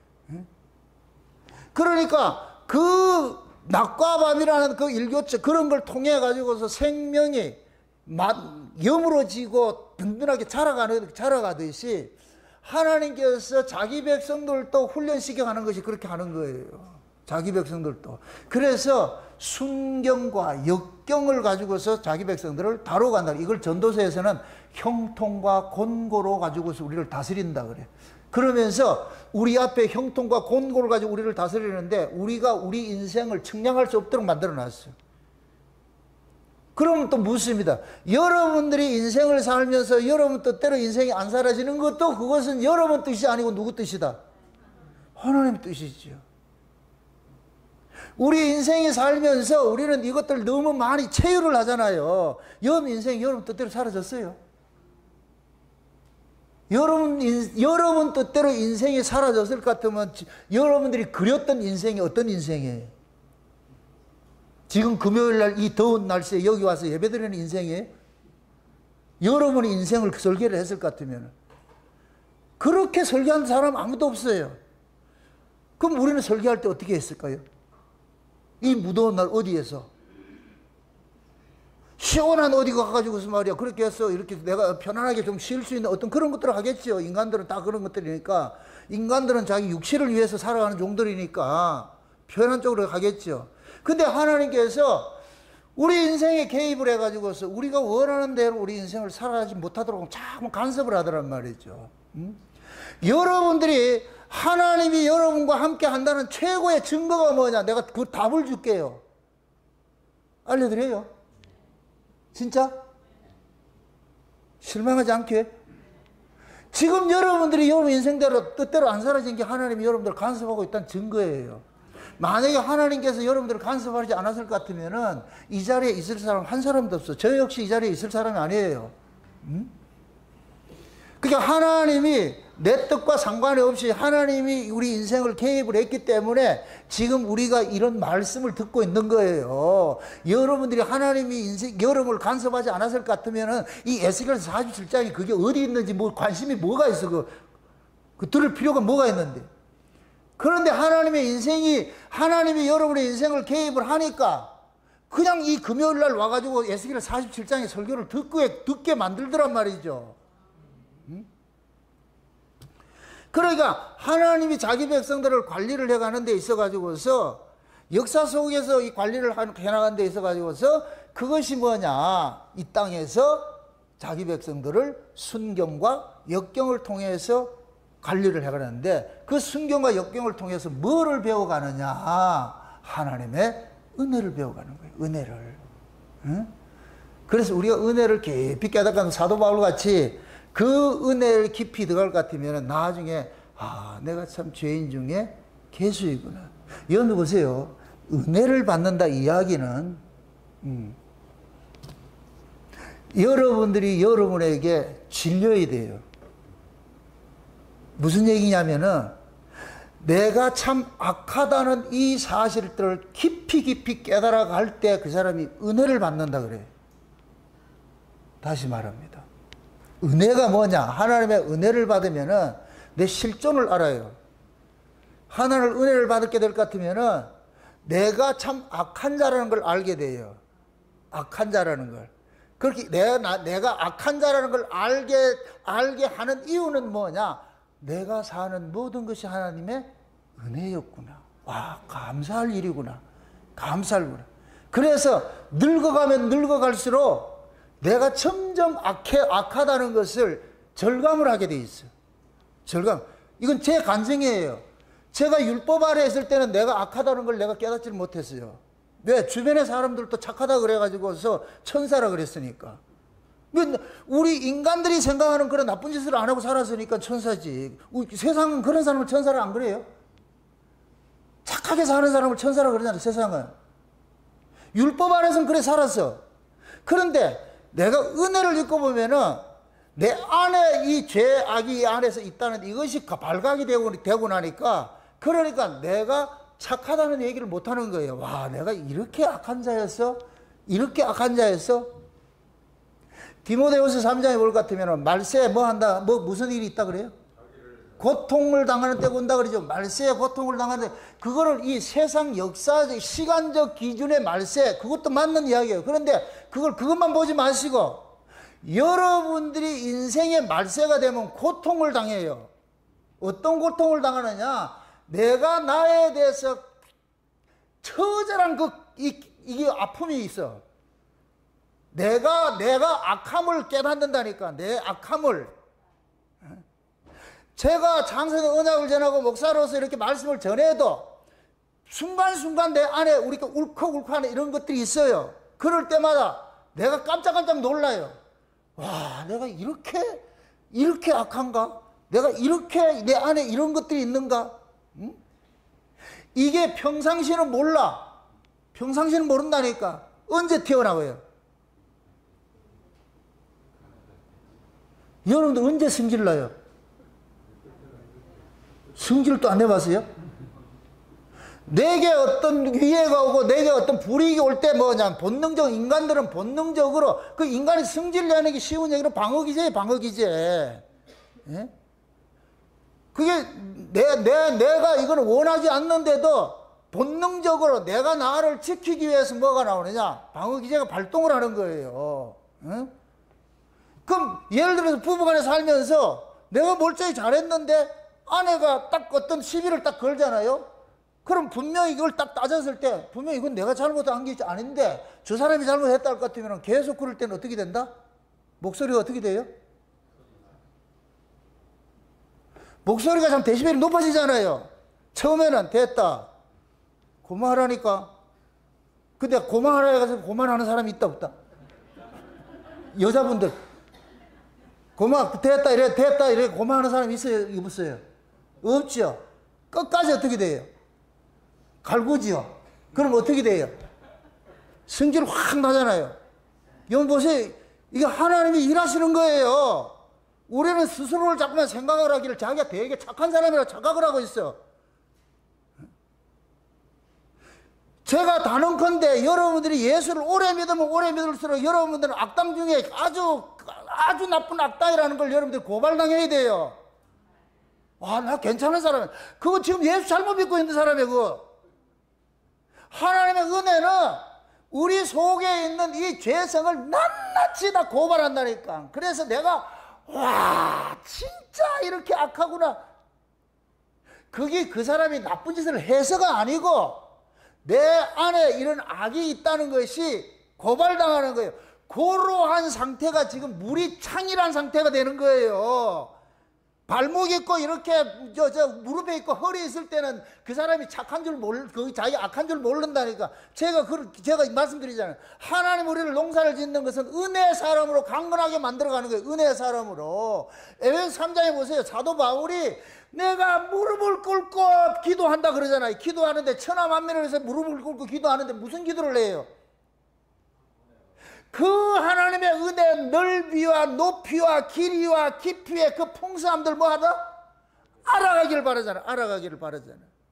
그러니까 그 낮과 밤이라는 그 일교차, 그런 걸 통해 가지고서 생명이 여물어지고 든든하게 자라가는, 자라가듯이 하나님께서 자기 백성들도 훈련시켜 가는 것이 그렇게 하는 거예요. 자기 백성들도. 그래서 순경과 역경을 가지고서 자기 백성들을 다뤄간다. 이걸 전도서에서는 형통과 곤고로 가지고서 우리를 다스린다 그래. 그러면서 우리 앞에 형통과 곤고를 가지고 우리를 다스리는데 우리가 우리 인생을 측량할 수 없도록 만들어 놨어요. 그러면 또 묻습니다. 여러분들이 인생을 살면서 여러분 뜻대로 인생이 안 사라지는 것도 그것은 여러분 뜻이 아니고 누구 뜻이다? 하나님 뜻이지요. 우리 인생이 살면서 우리는 이것들 너무 많이 체유를 하잖아요. 여러분 인생 여러분 뜻대로 사라졌어요. 여러분, 인, 여러분 뜻대로 인생이 사라졌을 것 같으면 여러분들이 그렸던 인생이 어떤 인생이에요? 지금 금요일 날 이 더운 날씨에 여기 와서 예배드리는 인생이에요? 여러분이 인생을 설계를 했을 것 같으면 그렇게 설계한 사람 아무도 없어요. 그럼 우리는 설계할 때 어떻게 했을까요? 이 무더운 날 어디에서? 시원한 어디 가가지고서 말이야. 그렇게 해서 이렇게 내가 편안하게 좀 쉴 수 있는 어떤 그런 것들을 하겠죠. 인간들은 다 그런 것들이니까. 인간들은 자기 육체를 위해서 살아가는 종들이니까 편한 쪽으로 가겠죠. 근데 하나님께서 우리 인생에 개입을 해가지고서 우리가 원하는 대로 우리 인생을 살아가지 못하도록 자꾸 간섭을 하더란 말이죠. 음? 여러분들이 하나님이 여러분과 함께 한다는 최고의 증거가 뭐냐? 내가 그 답을 줄게요. 알려드려요. 진짜? 실망하지 않게? 지금 여러분들이 여러분 인생대로 뜻대로 안 살아진 게 하나님이 여러분들을 간섭하고 있다는 증거예요. 만약에 하나님께서 여러분들을 간섭하지 않았을 것 같으면은 이 자리에 있을 사람 한 사람도 없어. 저 역시 이 자리에 있을 사람이 아니에요. 음? 그러니까 하나님이 내 뜻과 상관이 없이 하나님이 우리 인생을 개입을 했기 때문에 지금 우리가 이런 말씀을 듣고 있는 거예요. 여러분들이 하나님이 인생, 여러분을 간섭하지 않았을 것 같으면은 이 에스겔 사십칠 장이 그게 어디 있는지 뭐 관심이 뭐가 있어. 그, 그 들을 필요가 뭐가 있는데. 그런데 하나님의 인생이, 하나님이 여러분의 인생을 개입을 하니까 그냥 이 금요일 날 와가지고 에스겔 사십칠 장의 설교를 듣게, 듣게 만들더란 말이죠. 응? 그러니까 하나님이 자기 백성들을 관리를 해가는 데 있어가지고서 역사 속에서 이 관리를 해나가는 데 있어가지고서 그것이 뭐냐. 이 땅에서 자기 백성들을 순경과 역경을 통해서 관리를 해가는데 그 순경과 역경을 통해서 뭐를 배워가느냐. 하나님의 은혜를 배워가는 거예요. 은혜를. 응? 그래서 우리가 은혜를 깊이 깨닫는 사도 바울 같이 그 은혜를 깊이 들어갈 것 같으면 나중에 아 내가 참 죄인 중에 괴수이구나. 여러분 보세요. 은혜를 받는다 이야기는 음, 여러분들이 여러분에게 질려야 돼요. 무슨 얘기냐면은 내가 참 악하다는 이 사실들을 깊이 깊이 깨달아 갈 때 그 사람이 은혜를 받는다 그래요. 다시 말합니다. 은혜가 뭐냐? 하나님의 은혜를 받으면은 내 실존을 알아요. 하나님의 은혜를 받게 될 것 같으면은 내가 참 악한 자라는 걸 알게 돼요. 악한 자라는 걸. 그렇게 내가, 내가 악한 자라는 걸 알게, 알게 하는 이유는 뭐냐? 내가 사는 모든 것이 하나님의 은혜였구나. 와, 감사할 일이구나. 감사할 일이구나. 그래서 늙어가면 늙어갈수록 내가 점점 악해, 악하다는 것을 절감을 하게 돼 있어요. 절감. 이건 제 간증이에요. 제가 율법 아래 있을 때는 내가 악하다는 걸 내가 깨닫지를 못했어요. 왜? 주변의 사람들도 착하다 그래가지고서 천사라 그랬으니까. 우리 인간들이 생각하는 그런 나쁜 짓을 안 하고 살았으니까 천사지. 세상은 그런 사람을 천사라 안 그래요? 착하게 사는 사람을 천사라 그러잖아요, 세상은. 율법 안에서는 그래 살았어. 그런데 내가 은혜를 읽고 보면은 내 안에 이 죄, 악이 안에서 있다는 이것이 발각이 되고, 되고 나니까 그러니까 내가 착하다는 얘기를 못하는 거예요. 와, 내가 이렇게 악한 자였어? 이렇게 악한 자였어? 디모데후서 삼 장에 볼 것 같으면 말세에 뭐 한다? 뭐 무슨 일이 있다 그래요? 고통을 당하는 때가 온다 그러죠. 말세에 고통을 당하는데 그거를 이 세상 역사적 시간적 기준의 말세 그것도 맞는 이야기예요. 그런데 그걸 그것만 보지 마시고 여러분들이 인생의 말세가 되면 고통을 당해요. 어떤 고통을 당하느냐? 내가 나에 대해서 처절한 그 이, 이게 아픔이 있어. 내가 내가 악함을 깨닫는다니까. 내 악함을. 제가 장세의 언약을 전하고 목사로서 이렇게 말씀을 전해도 순간순간 내 안에 우리가 울컥울컥하는 이런 것들이 있어요. 그럴 때마다 내가 깜짝깜짝 놀라요. 와, 내가 이렇게 이렇게 악한가? 내가 이렇게 내 안에 이런 것들이 있는가? 응? 이게 평상시는 몰라. 평상시는 모른다니까. 언제 튀어나와요? 여러분들 언제 성질 나요? 성질도 안 해봤어요? 내게 어떤 위해가 오고 내게 어떤 불이익이 올 때 뭐냐, 본능적, 인간들은 본능적으로 그 인간이 성질 내는 게 쉬운 얘기로 방어기제예요, 방어기제. 예? 그게 내, 내, 내가 이걸 원하지 않는데도 본능적으로 내가 나를 지키기 위해서 뭐가 나오느냐? 방어기제가 발동을 하는 거예요. 예? 그럼 예를 들어서 부부간에 살면서 내가 멀쩡히 잘했는데 아내가 딱 어떤 시비를 딱 걸잖아요. 그럼 분명히 이걸 딱 따졌을 때 분명히 이건 내가 잘못한 게 아닌데 저 사람이 잘못했다 할 것 같으면 계속 그럴 때는 어떻게 된다? 목소리가 어떻게 돼요? 목소리가 참 데시벨이 높아지잖아요. 처음에는 됐다, 고마하라니까. 근데 고마하라 해가지고 고만하는 사람이 있다 없다? 여자분들 고마 됐다 이래 됐다 이래 고마하는 사람이 있어요, 없어요? 없죠. 끝까지 어떻게 돼요? 갈구지요. 그럼 어떻게 돼요? 성질 확 나잖아요. 여러분 보세요. 이게 하나님이 일하시는 거예요. 우리는 스스로를 자꾸만 생각을 하기를 자기가 되게 착한 사람이라고 착각을 하고 있어. 제가 단언컨대 여러분들이 예수를 오래 믿으면 오래 믿을수록 여러분들은 악당 중에 아주 아주 나쁜 악당이라는 걸 여러분들이 고발당해야 돼요. 와, 나 괜찮은 사람이야. 그거 지금 예수 잘못 믿고 있는 사람이야, 그거. 하나님의 은혜는 우리 속에 있는 이 죄성을 낱낱이 다 고발한다니까. 그래서 내가 와, 진짜 이렇게 악하구나. 그게 그 사람이 나쁜 짓을 해서가 아니고 내 안에 이런 악이 있다는 것이 고발당하는 거예요. 그러한 상태가 지금 물이 창이란 상태가 되는 거예요. 발목 있고 이렇게 저, 저 무릎에 있고 허리에 있을 때는 그 사람이 착한 줄 모르, 그 자기 악한 줄 모른다니까. 제가 그 제가 말씀드리잖아요. 하나님 우리를 농사를 짓는 것은 은혜의 사람으로 강건하게 만들어가는 거예요. 은혜의 사람으로. 에베소서 삼 장에 보세요. 사도 바울이 내가 무릎을 꿇고 기도한다 그러잖아요. 기도하는데 천하 만민을 위해서 무릎을 꿇고 기도하는데 무슨 기도를 해요? 그 하나님의 은혜 넓이와 높이와 길이와 깊이의 그 풍성함들 뭐하다? 알아가기를 바라잖아. 알아가기를 바라잖아.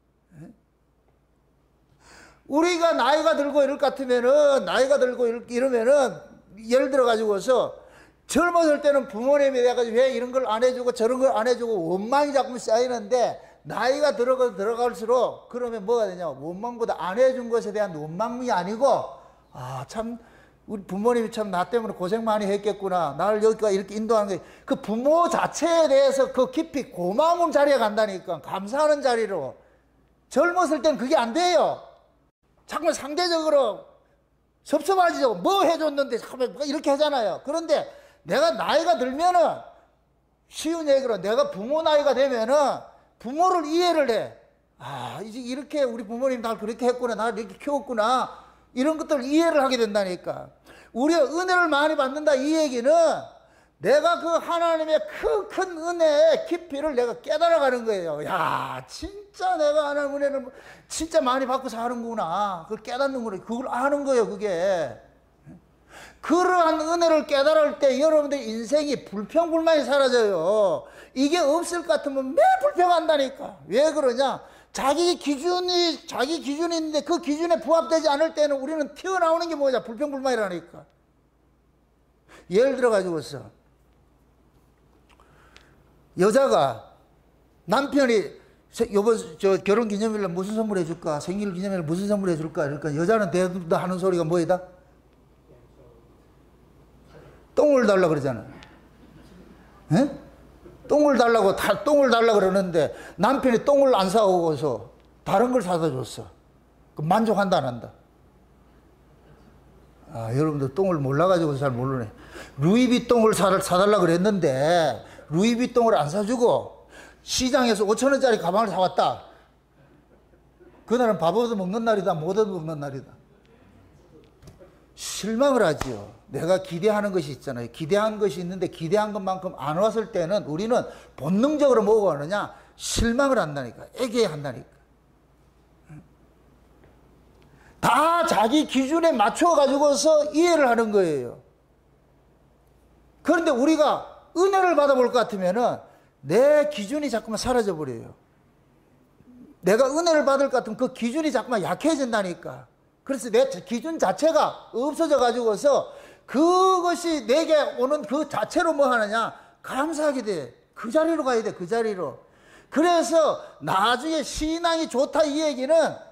우리가 나이가 들고 이럴 것 같으면은 나이가 들고 이러면은 예를 들어 가지고서 젊었을 때는 부모님이 돼가지고 왜 이런 걸 안 해주고 저런 걸 안 해주고 원망이 자꾸 쌓이는데 나이가 들어가 들어갈수록 그러면 뭐가 되냐? 원망보다 안 해준 것에 대한 원망이 아니고 아 참. 우리 부모님이 참 나 때문에 고생 많이 했겠구나. 나를 여기까지 이렇게 인도하는 게 그 부모 자체에 대해서 그 깊이 고마움 자리에 간다니까. 감사하는 자리로. 젊었을 땐 그게 안 돼요. 자꾸 상대적으로 섭섭하지죠. 뭐 해줬는데 자꾸 이렇게 하잖아요. 그런데 내가 나이가 들면은 쉬운 얘기로 내가 부모 나이가 되면은 부모를 이해를 해. 아, 이제 이렇게 우리 부모님 날 그렇게 했구나. 나를 이렇게 키웠구나. 이런 것들을 이해를 하게 된다니까. 우리가 은혜를 많이 받는다 이 얘기는 내가 그 하나님의 그 큰 은혜의 깊이를 내가 깨달아가는 거예요. 야, 진짜 내가 하나님 은혜를 진짜 많이 받고 사는구나. 그걸 깨닫는 거예요. 그걸 아는 거예요, 그게. 그러한 은혜를 깨달을 때 여러분들 인생이 불평불만이 사라져요. 이게 없을 것 같으면 매 불평한다니까. 왜 그러냐? 자기 기준이, 자기 기준이 있는데 그 기준에 부합되지 않을 때는 우리는 튀어나오는 게 뭐냐? 불평불만이라니까. 예를 들어 가지고서, 여자가, 남편이, 요번, 저 결혼 기념일날 무슨 선물 해줄까? 생일 기념일날 무슨 선물 해줄까? 그러니까 여자는 대부분 하는 소리가 뭐이다? 똥을 달라 그러잖아. 에? 똥을 달라고, 다 똥을 달라 그러는데 남편이 똥을 안 사오고서 다른 걸 사다 줬어. 그럼 만족한다, 안 한다? 아, 여러분들 똥을 몰라가지고 잘 모르네. 루이비 똥을 사, 사달라 그랬는데 루이비 똥을 안 사주고 시장에서 오천 원짜리 가방을 사왔다. 그날은 밥 얻어 먹는 날이다, 못 얻어 먹는 날이다. 실망을 하지요. 내가 기대하는 것이 있잖아요. 기대한 것이 있는데 기대한 것만큼 안 왔을 때는 우리는 본능적으로 뭐가 하느냐? 실망을 한다니까. 애게한다니까. 다 자기 기준에 맞춰 가지고서 이해를 하는 거예요. 그런데 우리가 은혜를 받아볼 것 같으면은 내 기준이 자꾸만 사라져 버려요. 내가 은혜를 받을 것 같으면 그 기준이 자꾸만 약해진다니까. 그래서 내 기준 자체가 없어져 가지고서 그것이 내게 오는 그 자체로 뭐 하느냐? 감사하게 돼. 그 자리로 가야 돼. 그 자리로. 그래서 나중에 신앙이 좋다 이 얘기는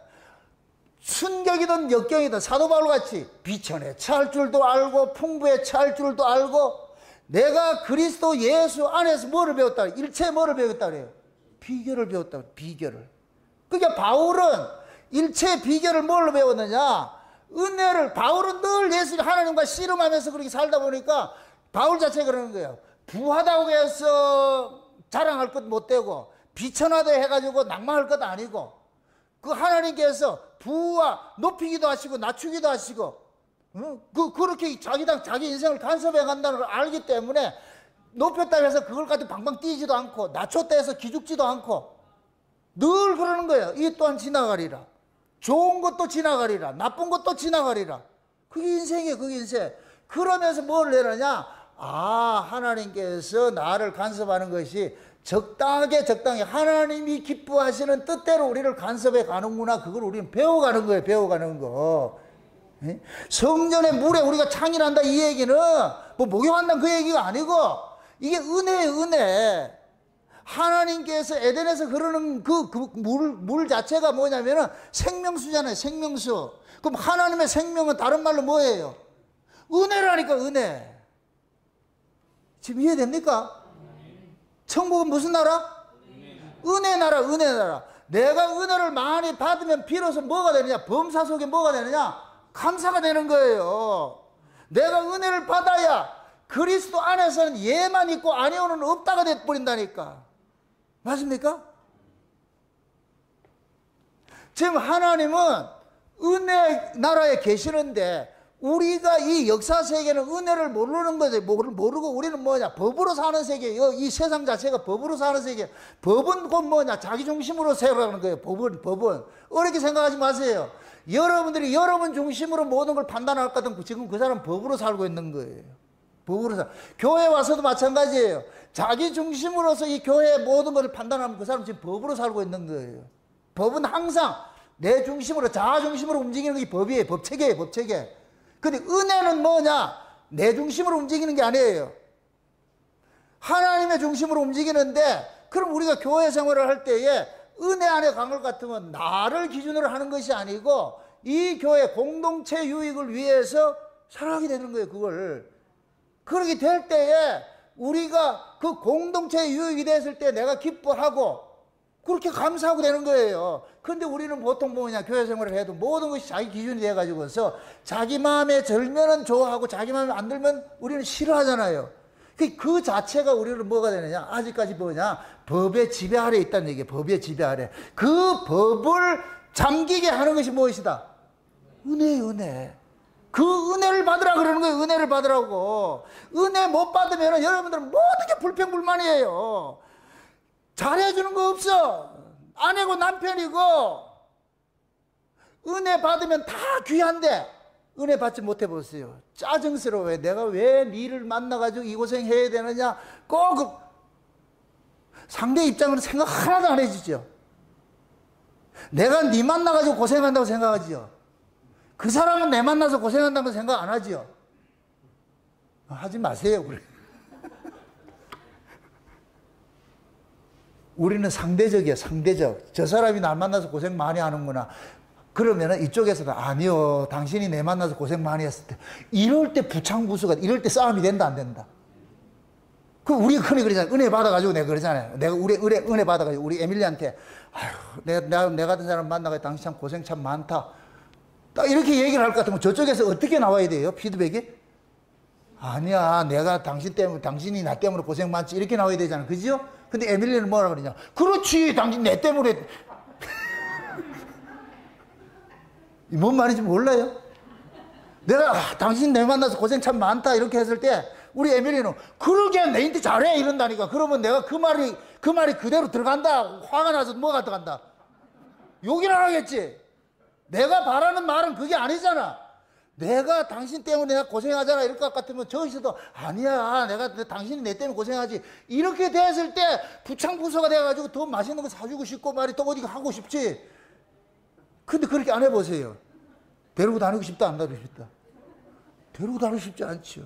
순격이든 역경이든 사도 바울같이 비천에 처할 줄도 알고 풍부에 처할 줄도 알고 내가 그리스도 예수 안에서 뭐를 배웠다? 일체에 뭐를 배웠다 그래요? 비결을 배웠다. 비결을. 그러니까 바울은 일체의 비결을 뭘로 배웠느냐? 은혜를. 바울은 늘 예수 하나님과 씨름하면서 그렇게 살다 보니까 바울 자체가 그러는 거예요. 부하다고 해서 자랑할 것 못 되고 비천하다 해가지고 낭만할 것 아니고 그 하나님께서 부와 높이기도 하시고 낮추기도 하시고 어? 그 그렇게 자기당 자기 인생을 간섭해 간다는 걸 알기 때문에 높였다 해서 그걸 가지고 방방 뛰지도 않고 낮췄다 해서 기죽지도 않고 늘 그러는 거예요. 이 또한 지나가리라. 좋은 것도 지나가리라. 나쁜 것도 지나가리라. 그게 인생이에요. 그게 인생. 그러면서 뭘 내느냐? 아, 하나님께서 나를 간섭하는 것이 적당하게 적당히 하나님이 기뻐하시는 뜻대로 우리를 간섭해 가는구나. 그걸 우리는 배워가는 거예요. 배워가는 거. 예? 성전의 물에 우리가 창일한다 이 얘기는 뭐 목욕한다는 그 얘기가 아니고 이게 은혜예요. 은혜. 하나님께서 에덴에서 흐르는 그, 그 물, 물 자체가 뭐냐면은 생명수잖아요. 생명수. 그럼 하나님의 생명은 다른 말로 뭐예요? 은혜라니까, 은혜. 지금 이해됩니까? 천국은 무슨 나라? 은혜 나라, 은혜 나라. 내가 은혜를 많이 받으면 비로소 뭐가 되느냐? 범사 속에 뭐가 되느냐? 감사가 되는 거예요. 내가 은혜를 받아야 그리스도 안에서는 예만 있고 아니오는 없다가 돼버린다니까. 맞습니까? 지금 하나님은 은혜 나라에 계시는데 우리가 이 역사 세계는 은혜를 모르는 거죠. 모르고 우리는 뭐냐? 법으로 사는 세계예요. 이 세상 자체가 법으로 사는 세계. 법은 곧 뭐냐? 자기 중심으로 세우라는 거예요. 법은, 법은. 어렵게 생각하지 마세요. 여러분들이 여러분 중심으로 모든 걸 판단할 것 같으면 지금 그 사람 법으로 살고 있는 거예요. 법으로 살. 교회 와서도 마찬가지예요. 자기 중심으로서 이 교회의 모든 것을 판단하면 그 사람 지금 법으로 살고 있는 거예요. 법은 항상 내 중심으로, 자아 중심으로 움직이는 게 법이에요. 법체계예요. 법체계. 근데 은혜는 뭐냐? 내 중심으로 움직이는 게 아니에요. 하나님의 중심으로 움직이는데 그럼 우리가 교회 생활을 할 때에 은혜 안에 간 것 같으면 나를 기준으로 하는 것이 아니고 이 교회 공동체 유익을 위해서 살아가게 되는 거예요. 그걸. 그렇게 될 때에 우리가 그 공동체의 유익이 됐을 때 내가 기뻐하고 그렇게 감사하고 되는 거예요. 그런데 우리는 보통 뭐냐? 교회 생활을 해도 모든 것이 자기 기준이 돼가지고서 자기 마음에 들면은 좋아하고 자기 마음에 안 들면 우리는 싫어하잖아요. 그 자체가 우리는 뭐가 되느냐? 아직까지 뭐냐? 법의 지배 아래 있다는 얘기예요. 법의 지배 아래. 그 법을 잠기게 하는 것이 무엇이다? 은혜예요, 은혜. 그 은혜를 받으라 그러는 거예요. 은혜를 받으라고. 은혜 못 받으면 여러분들은 모든 게 불평불만이에요. 잘해주는 거 없어. 아내고 남편이고. 은혜 받으면 다 귀한데 은혜 받지 못해 보세요. 짜증스러워요. 내가 왜 니를 만나가지고 이 고생 해야 되느냐. 꼭 그 상대 입장으로 생각 하나도 안 해주죠. 내가 니 만나가지고 고생한다고 생각하지요. 그 사람은 내 만나서 고생한다고 생각 안 하지요. 하지 마세요. 그래. 우리는 상대적이에요. 상대적. 저 사람이 날 만나서 고생 많이 하는구나. 그러면 이쪽에서도 아니요. 당신이 내 만나서 고생 많이 했을 때. 이럴 때 부창부수가, 이럴 때 싸움이 된다 안 된다. 그 우리가 흔히 그러잖아요. 은혜 받아가지고 내가 그러잖아요. 내가 우리 은혜, 은혜 받아가지고 우리 에밀리한테 아휴, 내가, 내가, 내 같은 사람 만나가지고 당신 참 고생 참 많다. 딱 이렇게 얘기를 할 것 같으면 저쪽에서 어떻게 나와야 돼요? 피드백이? 아니야. 내가 당신 때문에, 당신이 나 때문에 고생 많지. 이렇게 나와야 되잖아. 그죠? 근데 에밀리는 뭐라 그러냐? 그렇지. 당신 내 때문에. 뭔 말인지 몰라요? 내가 아, 당신 내 만나서 고생 참 많다. 이렇게 했을 때 우리 에밀리는 그러게 내한테 잘해. 이런다니까. 그러면 내가 그 말이, 그 말이 그대로 들어간다. 화가 나서 뭐가 들어간다? 욕이나 하겠지. 내가 바라는 말은 그게 아니잖아. 내가 당신 때문에 내가 고생하잖아 이럴 것 같으면 저기서도 아니야 내가 당신이 내 때문에 고생하지 이렇게 됐을 때 부창부서가 돼가지고 더 맛있는 거 사주고 싶고 말이 또 어디 하고 싶지. 근데 그렇게 안 해보세요. 데리고 다니고 싶다 안 다니고 싶다. 데리고 다니고 싶지 않죠.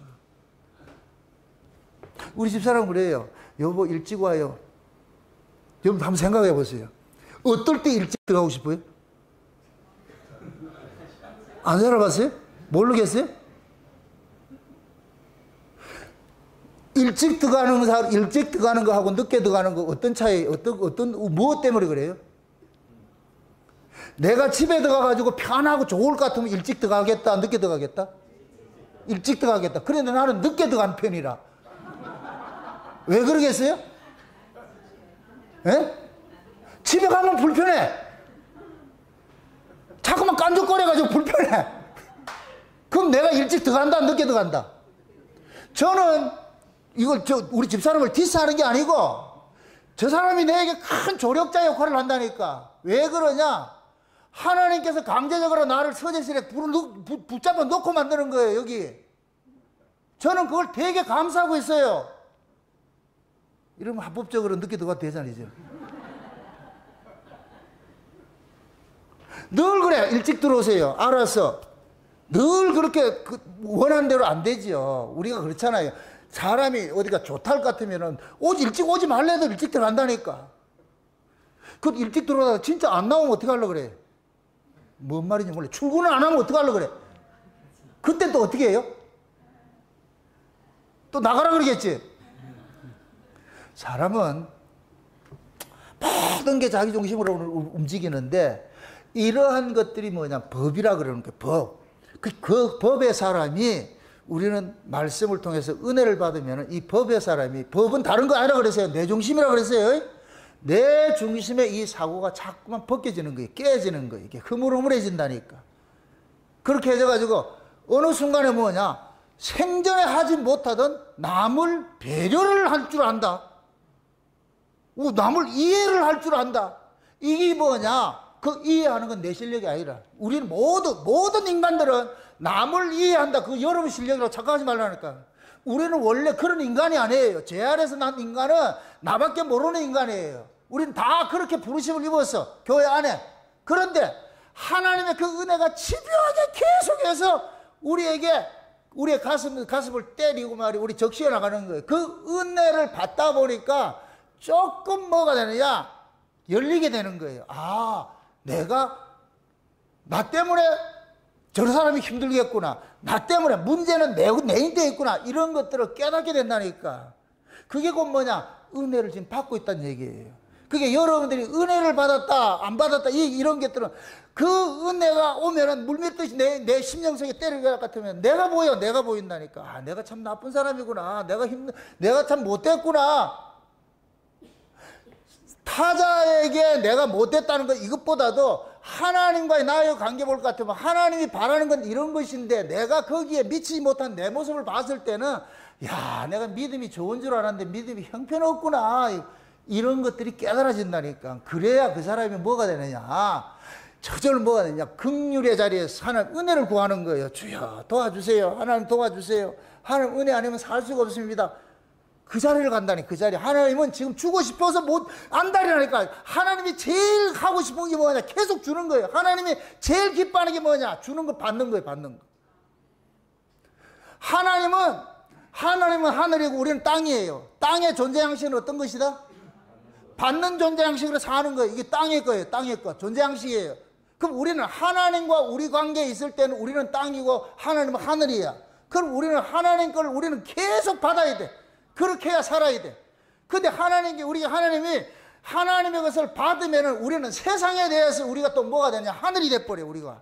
우리 집사람은 그래요. 여보 일찍 와요. 여러분 한번 생각해 보세요. 어떨 때 일찍 들어가고 싶어요? 안 살아봤어요? 모르겠어요? 일찍 들어가는 사 일찍 들어가는 거하고 늦게 들어가는 거 어떤 차이, 어떤 어떤 무엇 때문에 그래요? 내가 집에 들어가가지고 편하고 좋을 것 같으면 일찍 들어가겠다, 늦게 들어가겠다? 일찍 들어가겠다. 그런데 나는 늦게 들어가는 편이라. 왜 그러겠어요? 예? 집에 가면 불편해. 자꾸만 깐죽거려가지고 불편해. 그럼 내가 일찍 들어간다, 늦게 들어간다? 저는 이걸 저 우리 집사람을 디스하는 게 아니고 저 사람이 내게 큰 조력자 역할을 한다니까. 왜 그러냐? 하나님께서 강제적으로 나를 서재실에 붙잡아 놓고 만드는 거예요, 여기. 저는 그걸 되게 감사하고 있어요. 이러면 합법적으로 늦게 들어가도 되잖아요. 늘 그래. 일찍 들어오세요. 알았어. 늘 그렇게 그 원하는 대로 안 되죠. 우리가 그렇잖아요. 사람이 어디가 좋다 할 것 같으면은 오지 일찍 오지 말래도 일찍 들어간다니까. 그 일찍 들어가다가 진짜 안 나오면 어떻게 하려고 그래? 뭔 말인지 몰라. 출근을 안 하면 어떻게 하려고 그래? 그때 또 어떻게 해요? 또 나가라 그러겠지. 사람은 모든 게 자기 중심으로 움직이는데 이러한 것들이 뭐냐? 법이라 그러는 거예요. 법. 그, 그 법의 사람이 우리는 말씀을 통해서 은혜를 받으면 이 법의 사람이 법은 다른 거 아니라 그랬어요. 내 중심이라 그랬어요. 내 중심에 이 사고가 자꾸만 벗겨지는 거예요. 깨지는 거예요. 이게 흐물흐물해진다니까. 그렇게 해져가지고 어느 순간에 뭐냐? 생전에 하지 못하던 남을 배려를 할 줄 안다. 오, 남을 이해를 할 줄 안다. 이게 뭐냐? 그 이해하는 건 내 실력이 아니라 우리는 모두 모든 인간들은 남을 이해한다. 그 여러분 실력이라고 착각하지 말라니까. 우리는 원래 그런 인간이 아니에요. 제 아래서 난 인간은 나밖에 모르는 인간이에요. 우리는 다 그렇게 부르심을 입었어. 교회 안에. 그런데 하나님의 그 은혜가 집요하게 계속해서 우리에게 우리의 가슴, 가슴을 때리고 말이 우리 적시해 나가는 거예요. 그 은혜를 받다 보니까 조금 뭐가 되느냐? 열리게 되는 거예요. 아, 내가 나 때문에 저 사람이 힘들겠구나. 나 때문에 문제는 내, 내 인데 있구나. 이런 것들을 깨닫게 된다니까. 그게 곧 뭐냐? 은혜를 지금 받고 있다는 얘기예요. 그게 여러분들이 은혜를 받았다, 안 받았다, 이, 이런 것들은 그 은혜가 오면은 물밀듯이 내, 내 심령속에 때릴 것 같으면 내가 보여, 내가 보인다니까. 아, 내가 참 나쁜 사람이구나. 내가 힘, 내가 참 못됐구나. 타자에게 내가 못됐다는 것 이것보다도 하나님과의 나의 관계 볼 것 같으면 하나님이 바라는 건 이런 것인데 내가 거기에 미치지 못한 내 모습을 봤을 때는 야, 내가 믿음이 좋은 줄 알았는데 믿음이 형편없구나. 이런 것들이 깨달아진다니까. 그래야 그 사람이 뭐가 되느냐? 저절로 뭐가 되느냐? 긍휼의 자리에서 하나님 은혜를 구하는 거예요. 주여 도와주세요. 하나님 도와주세요. 하나님 은혜 아니면 살 수가 없습니다. 그 자리를 간다니. 그 자리. 하나님은 지금 주고 싶어서 못 안달이라니까. 하나님이 제일 하고 싶은 게 뭐냐? 계속 주는 거예요. 하나님이 제일 기뻐하는 게 뭐냐? 주는 거 받는 거예요. 받는 거. 하나님은 하나님은 하늘이고 우리는 땅이에요. 땅의 존재 양식은 어떤 것이다? 받는 존재 양식으로 사는 거예요. 이게 땅의 거예요. 땅의 거. 존재 양식이에요. 그럼 우리는 하나님과 우리 관계에 있을 때는 우리는 땅이고 하나님은 하늘이야. 그럼 우리는 하나님 걸 우리는 계속 받아야 돼. 그렇게 해야 살아야 돼. 근데 하나님께, 우리 하나님이 하나님의 것을 받으면은 우리는 세상에 대해서 우리가 또 뭐가 되냐? 하늘이 돼버려, 우리가.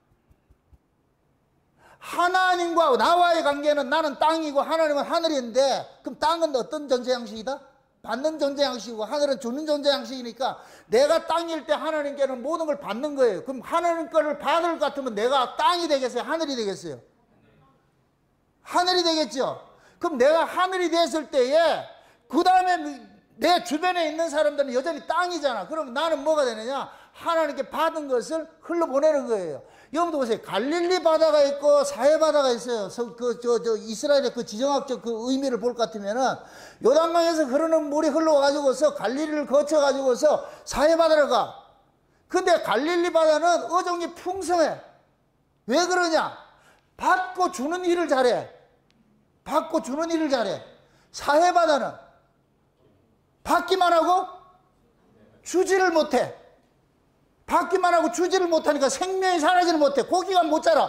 하나님과 나와의 관계는 나는 땅이고 하나님은 하늘인데, 그럼 땅은 어떤 존재 양식이다? 받는 존재 양식이고 하늘은 주는 존재 양식이니까 내가 땅일 때 하나님께는 모든 걸 받는 거예요. 그럼 하나님 거를 받을 것 같으면 내가 땅이 되겠어요? 하늘이 되겠어요? 하늘이 되겠죠? 그럼 내가 하늘이 됐을 때에 그 다음에 내 주변에 있는 사람들은 여전히 땅이잖아. 그럼 나는 뭐가 되느냐? 하나님께 받은 것을 흘러보내는 거예요. 여러분도 보세요. 갈릴리 바다가 있고 사해 바다가 있어요. 그, 저, 저, 이스라엘의 그 지정학적 그 의미를 볼 것 같으면은 요단강에서 흐르는 물이 흘러가지고서 갈릴리를 거쳐가지고서 사해 바다를 가. 근데 갈릴리 바다는 어종이 풍성해. 왜 그러냐? 받고 주는 일을 잘해. 받고 주는 일을 잘해. 사해 바다는 받기만 하고 주지를 못해. 받기만 하고 주지를 못하니까 생명이 살아지를 못해. 고기가 못 자라.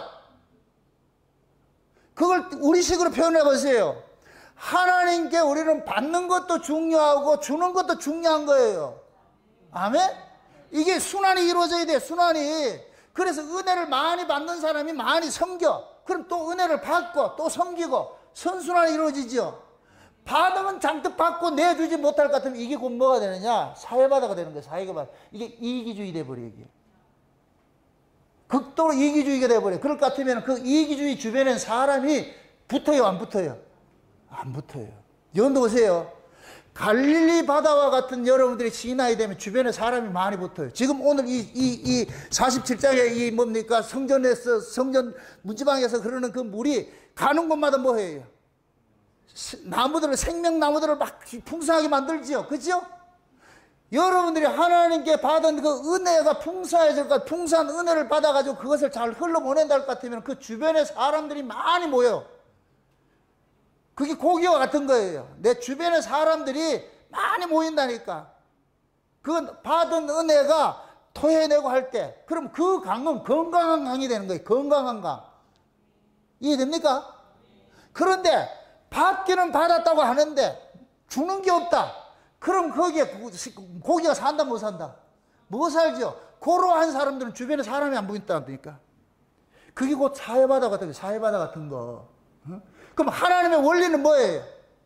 그걸 우리식으로 표현해 보세요. 하나님께 우리는 받는 것도 중요하고 주는 것도 중요한 거예요. 아멘? 이게 순환이 이루어져야 돼. 순환이. 그래서 은혜를 많이 받는 사람이 많이 섬겨. 그럼 또 은혜를 받고 또 섬기고 선순환이 이루어지죠. 받으면 잔뜩 받고 내주지 못할 것 같으면 이게 곧 뭐가 되느냐? 사회바다가 되는 거예요. 사회바다. 이게 이기주의 돼버려, 이게. 극도로 이기주의가 돼버려. 그럴 것 같으면 그 이기주의 주변엔 사람이 붙어요, 안 붙어요? 안 붙어요. 여러분도 보세요. 갈릴리 바다와 같은 여러분들이 시나이 되면 주변에 사람이 많이 붙어요. 지금 오늘 이, 이, 이 사십칠 장에 이 뭡니까? 성전에서, 성전 문지방에서 흐르는 그 물이 가는 곳마다 뭐예요? 나무들을, 생명나무들을 막 풍성하게 만들지요. 그죠? 여러분들이 하나님께 받은 그 은혜가 풍성해질 것, 풍성한 은혜를 받아가지고 그것을 잘 흘러보낸다 할 것 같으면 그 주변에 사람들이 많이 모여. 그게 고기와 같은 거예요. 내 주변에 사람들이 많이 모인다니까. 그 받은 은혜가 토해내고 할 때, 그럼 그 강은 건강한 강이 되는 거예요. 건강한 강. 이해됩니까? 그런데 받기는 받았다고 하는데 주는 게 없다. 그럼 거기에 고기가 산다 못 산다? 뭐 살죠? 고로한 사람들은 주변에 사람이 안 보인다니까. 그게 곧 사회바다 같은 거, 사회바다 같은 거. 어? 그럼 하나님의 원리는 뭐예요?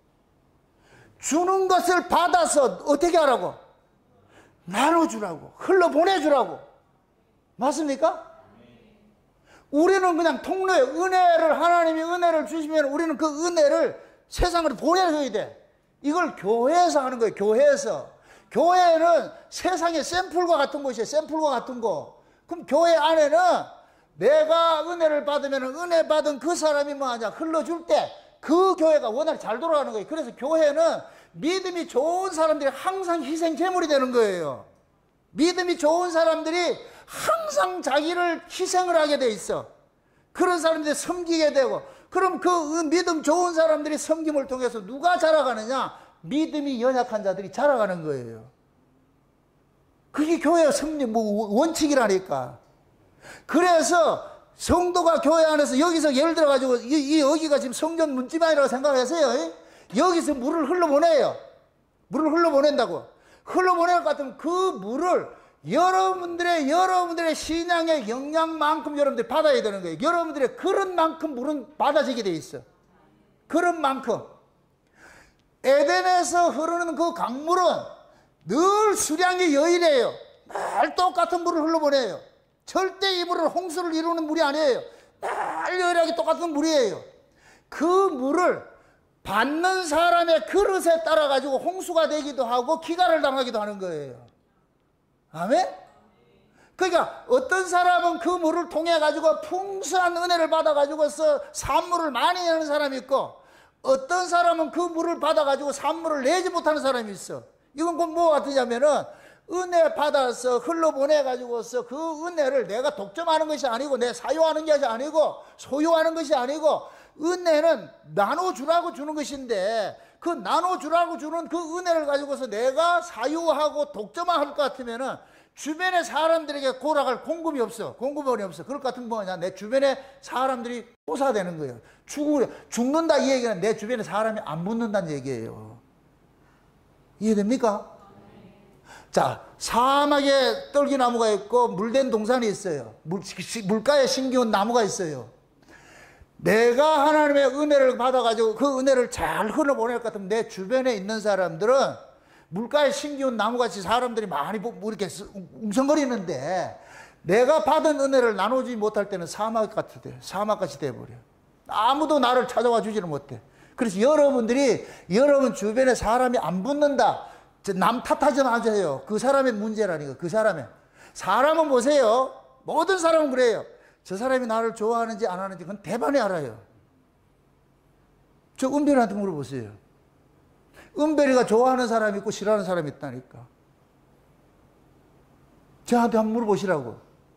주는 것을 받아서 어떻게 하라고? 나눠주라고, 흘러보내주라고. 맞습니까? 우리는 그냥 통로에 은혜를, 하나님이 은혜를 주시면 우리는 그 은혜를 세상으로 보내줘야 돼. 이걸 교회에서 하는 거예요. 교회에서. 교회는 세상의 샘플과 같은 곳이에요. 샘플과 같은 곳. 그럼 교회 안에는 내가 은혜를 받으면 은혜 받은 그 사람이 뭐하냐? 흘러줄 때 그 교회가 워낙 잘 돌아가는 거예요. 그래서 교회는 믿음이 좋은 사람들이 항상 희생 제물이 되는 거예요. 믿음이 좋은 사람들이 항상 자기를 희생을 하게 돼 있어. 그런 사람들이 섬기게 되고, 그럼 그 믿음 좋은 사람들이 섬김을 통해서 누가 자라가느냐? 믿음이 연약한 자들이 자라가는 거예요. 그게 교회의 승리, 뭐 원칙이라니까. 그래서 성도가 교회 안에서 여기서 예를 들어가지고 이, 이 여기가 지금 성전 문지방이라고 생각하세요. 여기서 물을 흘러보내요. 물을 흘러보낸다고. 흘러보낼 것 같으면 그 물을 여러분들의 여러분들의 신앙의 영양만큼 여러분들이 받아야 되는 거예요. 여러분들의 그런 만큼 물은 받아지게 돼 있어. 그런 만큼. 에덴에서 흐르는 그 강물은 늘 수량이 여일해요. 늘 똑같은 물을 흘러보내요. 절대 이 물은 홍수를 이루는 물이 아니에요. 늘 여일하게 똑같은 물이에요. 그 물을 받는 사람의 그릇에 따라 가지고 홍수가 되기도 하고 기갈을 당하기도 하는 거예요. 아멘? 그러니까 어떤 사람은 그 물을 통해 가지고 풍성한 은혜를 받아 가지고서 산물을 많이 내는 사람이 있고, 어떤 사람은 그 물을 받아 가지고 산물을 내지 못하는 사람이 있어. 이건 곧 뭐 같으냐면은 은혜 받아서 흘러보내 가지고서 그 은혜를 내가 독점하는 것이 아니고, 내 사유하는 것이 아니고, 소유하는 것이 아니고, 은혜는 나눠주라고 주는 것인데, 그 나눠주라고 주는 그 은혜를 가지고서 내가 사유하고 독점할 것 같으면은 주변의 사람들에게 고락할 공급이 없어. 공급원이 없어. 그럴 것 같은 뭐냐? 내 주변에 사람들이 포사되는 거예요. 죽으려, 죽는다 이 얘기는 내 주변에 사람이 안 붙는다는 얘기예요. 이해됩니까? 자, 사막에 떨기나무가 있고 물된 동산이 있어요. 물, 물가에 심기운 나무가 있어요. 내가 하나님의 은혜를 받아가지고 그 은혜를 잘 흘러보낼 것 같으면 내 주변에 있는 사람들은 물가에 심기운 나무같이 사람들이 많이 이렇게 웅성거리는데, 내가 받은 은혜를 나누지 못할 때는 사막같이 돼. 사막같이 돼버려. 아무도 나를 찾아와 주지를 못해. 그래서 여러분들이 여러분 주변에 사람이 안 붙는다, 남 탓하지 마세요. 그 사람의 문제라니까. 그 사람의. 사람은 보세요. 모든 사람은 그래요. 저 사람이 나를 좋아하는지 안 하는지 그건 대반에 알아요. 저 은별이한테 물어보세요. 은별이가 좋아하는 사람이 있고 싫어하는 사람이 있다니까. 저한테 한번 물어보시라고.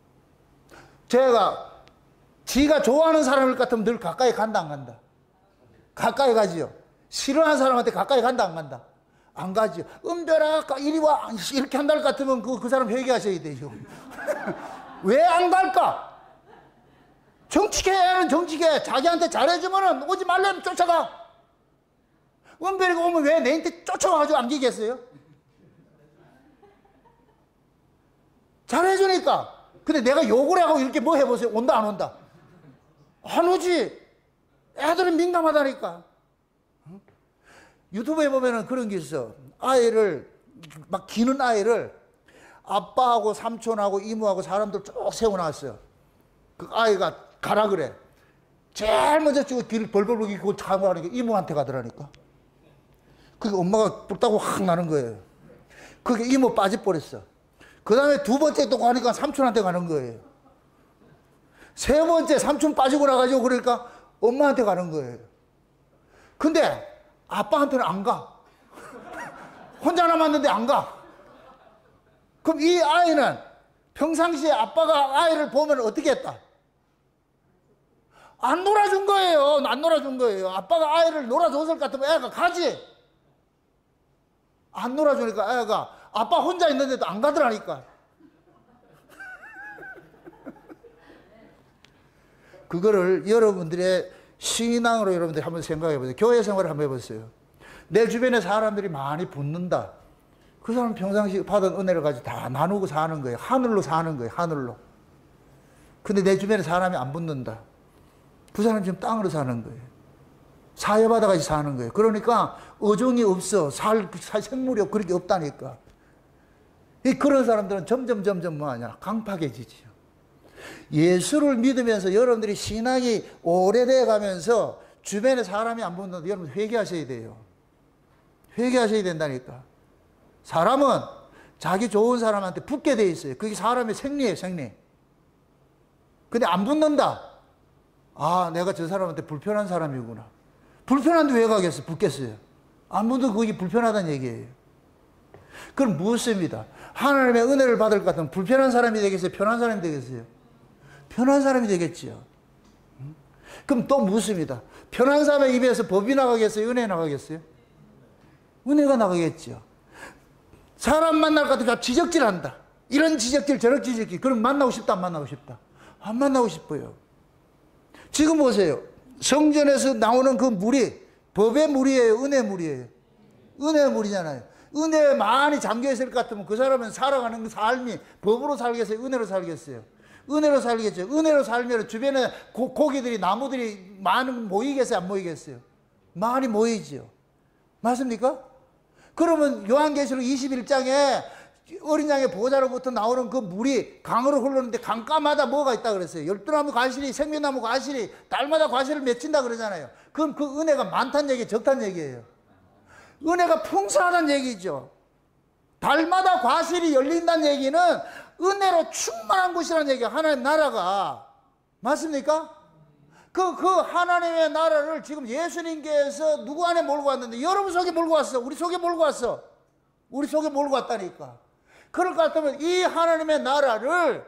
제가 지가 좋아하는 사람일 것 같으면 늘 가까이 간다 안 간다? 가까이 가지요. 싫어하는 사람한테 가까이 간다 안 간다? 안 가지요. 은별아 이리 와 이렇게 한다 것 같으면 그, 그 사람 회개하셔야 돼요. 왜 안 갈까? 정직해야 하는 정직해. 자기한테 잘해주면 오지 말래면 쫓아가. 은별이가 오면 왜 내한테 쫓아와가지고 안기겠어요? 잘해주니까. 근데 내가 욕을 하고 이렇게 뭐 해보세요. 온다 안 온다? 안 오지. 애들은 민감하다니까. 유튜브에 보면은 그런 게 있어. 아이를 막 기는 아이를 아빠하고 삼촌하고 이모하고 사람들 쭉 세워놨어요. 그 아이가 가라 그래. 제일 먼저 쭉 뒤를 벌벌 기고 참아하니까 이모한테 가더라니까. 그게 엄마가 뿔따고 확 나는 거예요. 그게 이모 빠져버렸어. 그 다음에 두 번째 또 가니까 삼촌한테 가는 거예요. 세 번째 삼촌 빠지고 나가지고 그러니까 엄마한테 가는 거예요. 근데 아빠한테는 안 가. 혼자 남았는데 안 가. 그럼 이 아이는 평상시에 아빠가 아이를 보면 어떻게 했다? 안 놀아준 거예요. 안 놀아준 거예요. 아빠가 아이를 놀아줬을 것 같으면 애가 가지. 안 놀아주니까 애가 아빠 혼자 있는데도 안 가더라니까. 그거를 여러분들의 신앙으로 여러분들이 한번 생각해 보세요. 교회 생활을 한번 해보세요. 내 주변에 사람들이 많이 붙는다. 그 사람 평상시 받은 은혜를 가지고 다 나누고 사는 거예요. 하늘로 사는 거예요. 하늘로. 근데 내 주변에 사람이 안 붙는다. 그 사람 지금 땅으로 사는 거예요. 사회받아가지고 사는 거예요. 그러니까 어종이 없어. 살, 살 생물이 없, 그렇게 없다니까. 이 그런 사람들은 점점 점점 뭐하냐? 강팍해지지요. 예수를 믿으면서 여러분들이 신앙이 오래돼 가면서 주변에 사람이 안 붙는데 여러분 회개하셔야 돼요. 회개하셔야 된다니까. 사람은 자기 좋은 사람한테 붙게 돼 있어요. 그게 사람의 생리예요, 생리. 근데 안 붙는다. 아, 내가 저 사람한테 불편한 사람이구나. 불편한데 왜 가겠어? 붙겠어요. 안 붙으면 그게 불편하다는 얘기예요. 그럼 묻습니다. 하나님의 은혜를 받을 것 같으면 불편한 사람이 되겠어요? 편한 사람이 되겠어요? 편한 사람이 되겠지요. 그럼 또 묻습니다. 편한 사람의 입에서 법이 나가겠어요? 은혜 나가겠어요? 은혜가 나가겠죠. 사람 만날 것 같으면 지적질한다. 이런 지적질 저런 지적질. 그럼 만나고 싶다 안 만나고 싶다? 안 만나고 싶어요. 지금 보세요. 성전에서 나오는 그 물이 법의 물이에요? 은혜 물이에요? 은혜 물이잖아요. 은혜에 많이 잠겨있을 것 같으면 그 사람은 살아가는 삶이 법으로 살겠어요? 은혜로 살겠어요? 은혜로 살겠죠. 은혜로 살면 주변에 고, 고기들이 나무들이 많은 모이겠어요? 안 모이겠어요? 많이 모이죠. 맞습니까? 그러면 요한계시록 이십일 장에 어린 양의 보호자로부터 나오는 그 물이 강으로 흐르는데 강가마다 뭐가 있다 그랬어요? 열두나무 과실이 생명나무 과실이 달마다 과실을 맺힌다 그러잖아요. 그럼 그 은혜가 많다는 얘기, 적다는 얘기예요. 은혜가 풍성하다는 얘기죠. 달마다 과실이 열린다는 얘기는 은혜로 충만한 곳이라는 얘기야. 하나님 나라가. 맞습니까? 그, 그 하나님의 나라를 지금 예수님께서 누구 안에 몰고 왔는데 여러분 속에 몰고 왔어. 우리 속에 몰고 왔어. 우리 속에 몰고 왔다니까. 그럴 것 같으면 이 하나님의 나라를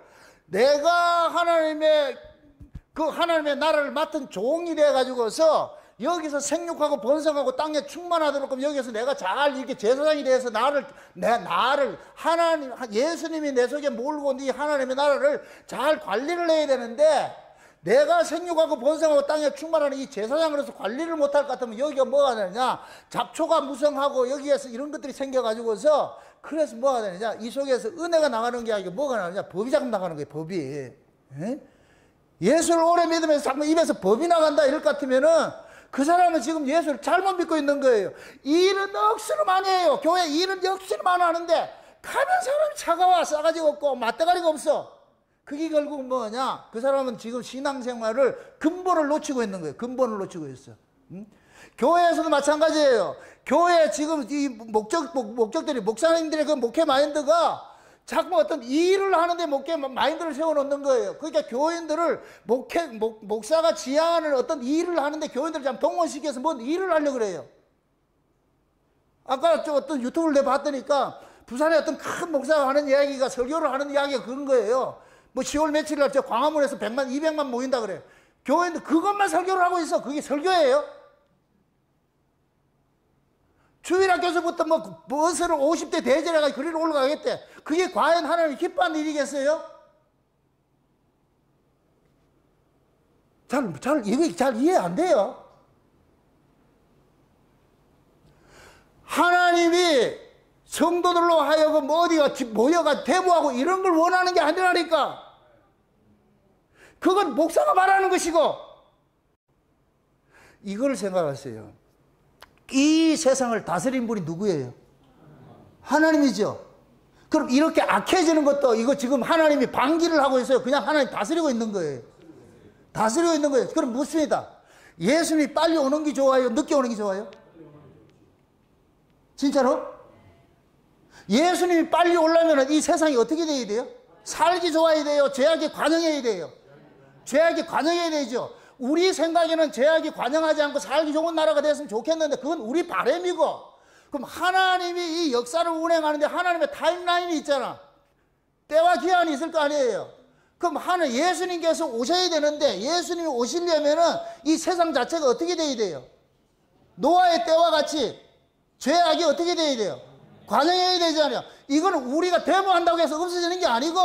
내가 하나님의 그 하나님의 나라를 맡은 종이 돼가지고서 여기서 생육하고 번성하고 땅에 충만하도록 그럼 여기서 내가 잘 이렇게 제사장이 돼서 나를 내 나를 하나님 예수님이 내 속에 몰고 온 이 하나님의 나라를 잘 관리를 해야 되는데 내가 생육하고 번성하고 땅에 충만하는 이 제사장으로서 관리를 못할 것 같으면 여기가 뭐가 되느냐? 잡초가 무성하고 여기에서 이런 것들이 생겨가지고서 그래서 뭐가 되느냐? 이 속에서 은혜가 나가는 게 아니고 뭐가 나가느냐? 법이 자꾸 나가는 거예요. 법이. 에? 예수를 오래 믿으면서 자꾸 입에서 법이 나간다 이럴 것 같으면은 그 사람은 지금 예수를 잘못 믿고 있는 거예요. 일은 억수로 많이 해요. 교회 일은 억수로 많이 하는데 가면 사람이 차가워 싸가지가 없고 맛대가리가 없어. 그게 결국은 뭐냐? 그 사람은 지금 신앙생활을 근본을 놓치고 있는 거예요. 근본을 놓치고 있어. 응? 교회에서도 마찬가지예요. 교회 지금 이 목적, 목, 목적들이 목사님들의 그 목회 마인드가 자꾸 어떤 일을 하는데 목회 마인드를 세워놓는 거예요. 그러니까 교인들을 목회, 목, 목사가 지향하는 어떤 일을 하는데 교인들을 좀 동원시켜서 뭔 일을 하려고 그래요. 아까 저 어떤 유튜브를 내봤더니까 부산에 어떤 큰 목사가 하는 이야기가, 설교를 하는 이야기가 그런 거예요. 뭐 시월 며칠 날 저 광화문에서 백만, 이백만 모인다 그래요. 교인들 그것만 설교를 하고 있어. 그게 설교예요? 주일학교에서부터 뭐 버스를 오십 대 대절해가지고 거리로 올라가겠대. 그게 과연 하나님 기뻐하는 일이겠어요? 잘, 잘, 이게 잘 이해 안 돼요. 하나님이 성도들로 하여금 어디가 모여가 데모하고 이런 걸 원하는 게 아니라니까. 그건 목사가 말하는 것이고. 이걸 생각하세요. 이 세상을 다스린 분이 누구예요? 하나님이죠. 그럼 이렇게 악해지는 것도 이거 지금 하나님이 방기를 하고 있어요. 그냥 하나님 다스리고 있는 거예요. 다스리고 있는 거예요. 그럼 묻습니다. 예수님이 빨리 오는 게 좋아요? 늦게 오는 게 좋아요? 진짜로? 예수님이 빨리 오려면 이 세상이 어떻게 돼야 돼요? 살기 좋아야 돼요? 죄악에 관영해야 돼요? 죄악에 관영해야 되죠. 우리 생각에는 죄악이 관영하지 않고 살기 좋은 나라가 됐으면 좋겠는데 그건 우리 바람이고, 그럼 하나님이 이 역사를 운행하는데 하나님의 타임라인이 있잖아. 때와 기한이 있을 거 아니에요. 그럼 하나님 예수님께서 오셔야 되는데 예수님이 오시려면은 이 세상 자체가 어떻게 돼야 돼요? 노아의 때와 같이 죄악이 어떻게 돼야 돼요? 관영해야 되잖아요. 이거는 우리가 데모한다고 해서 없어지는 게 아니고,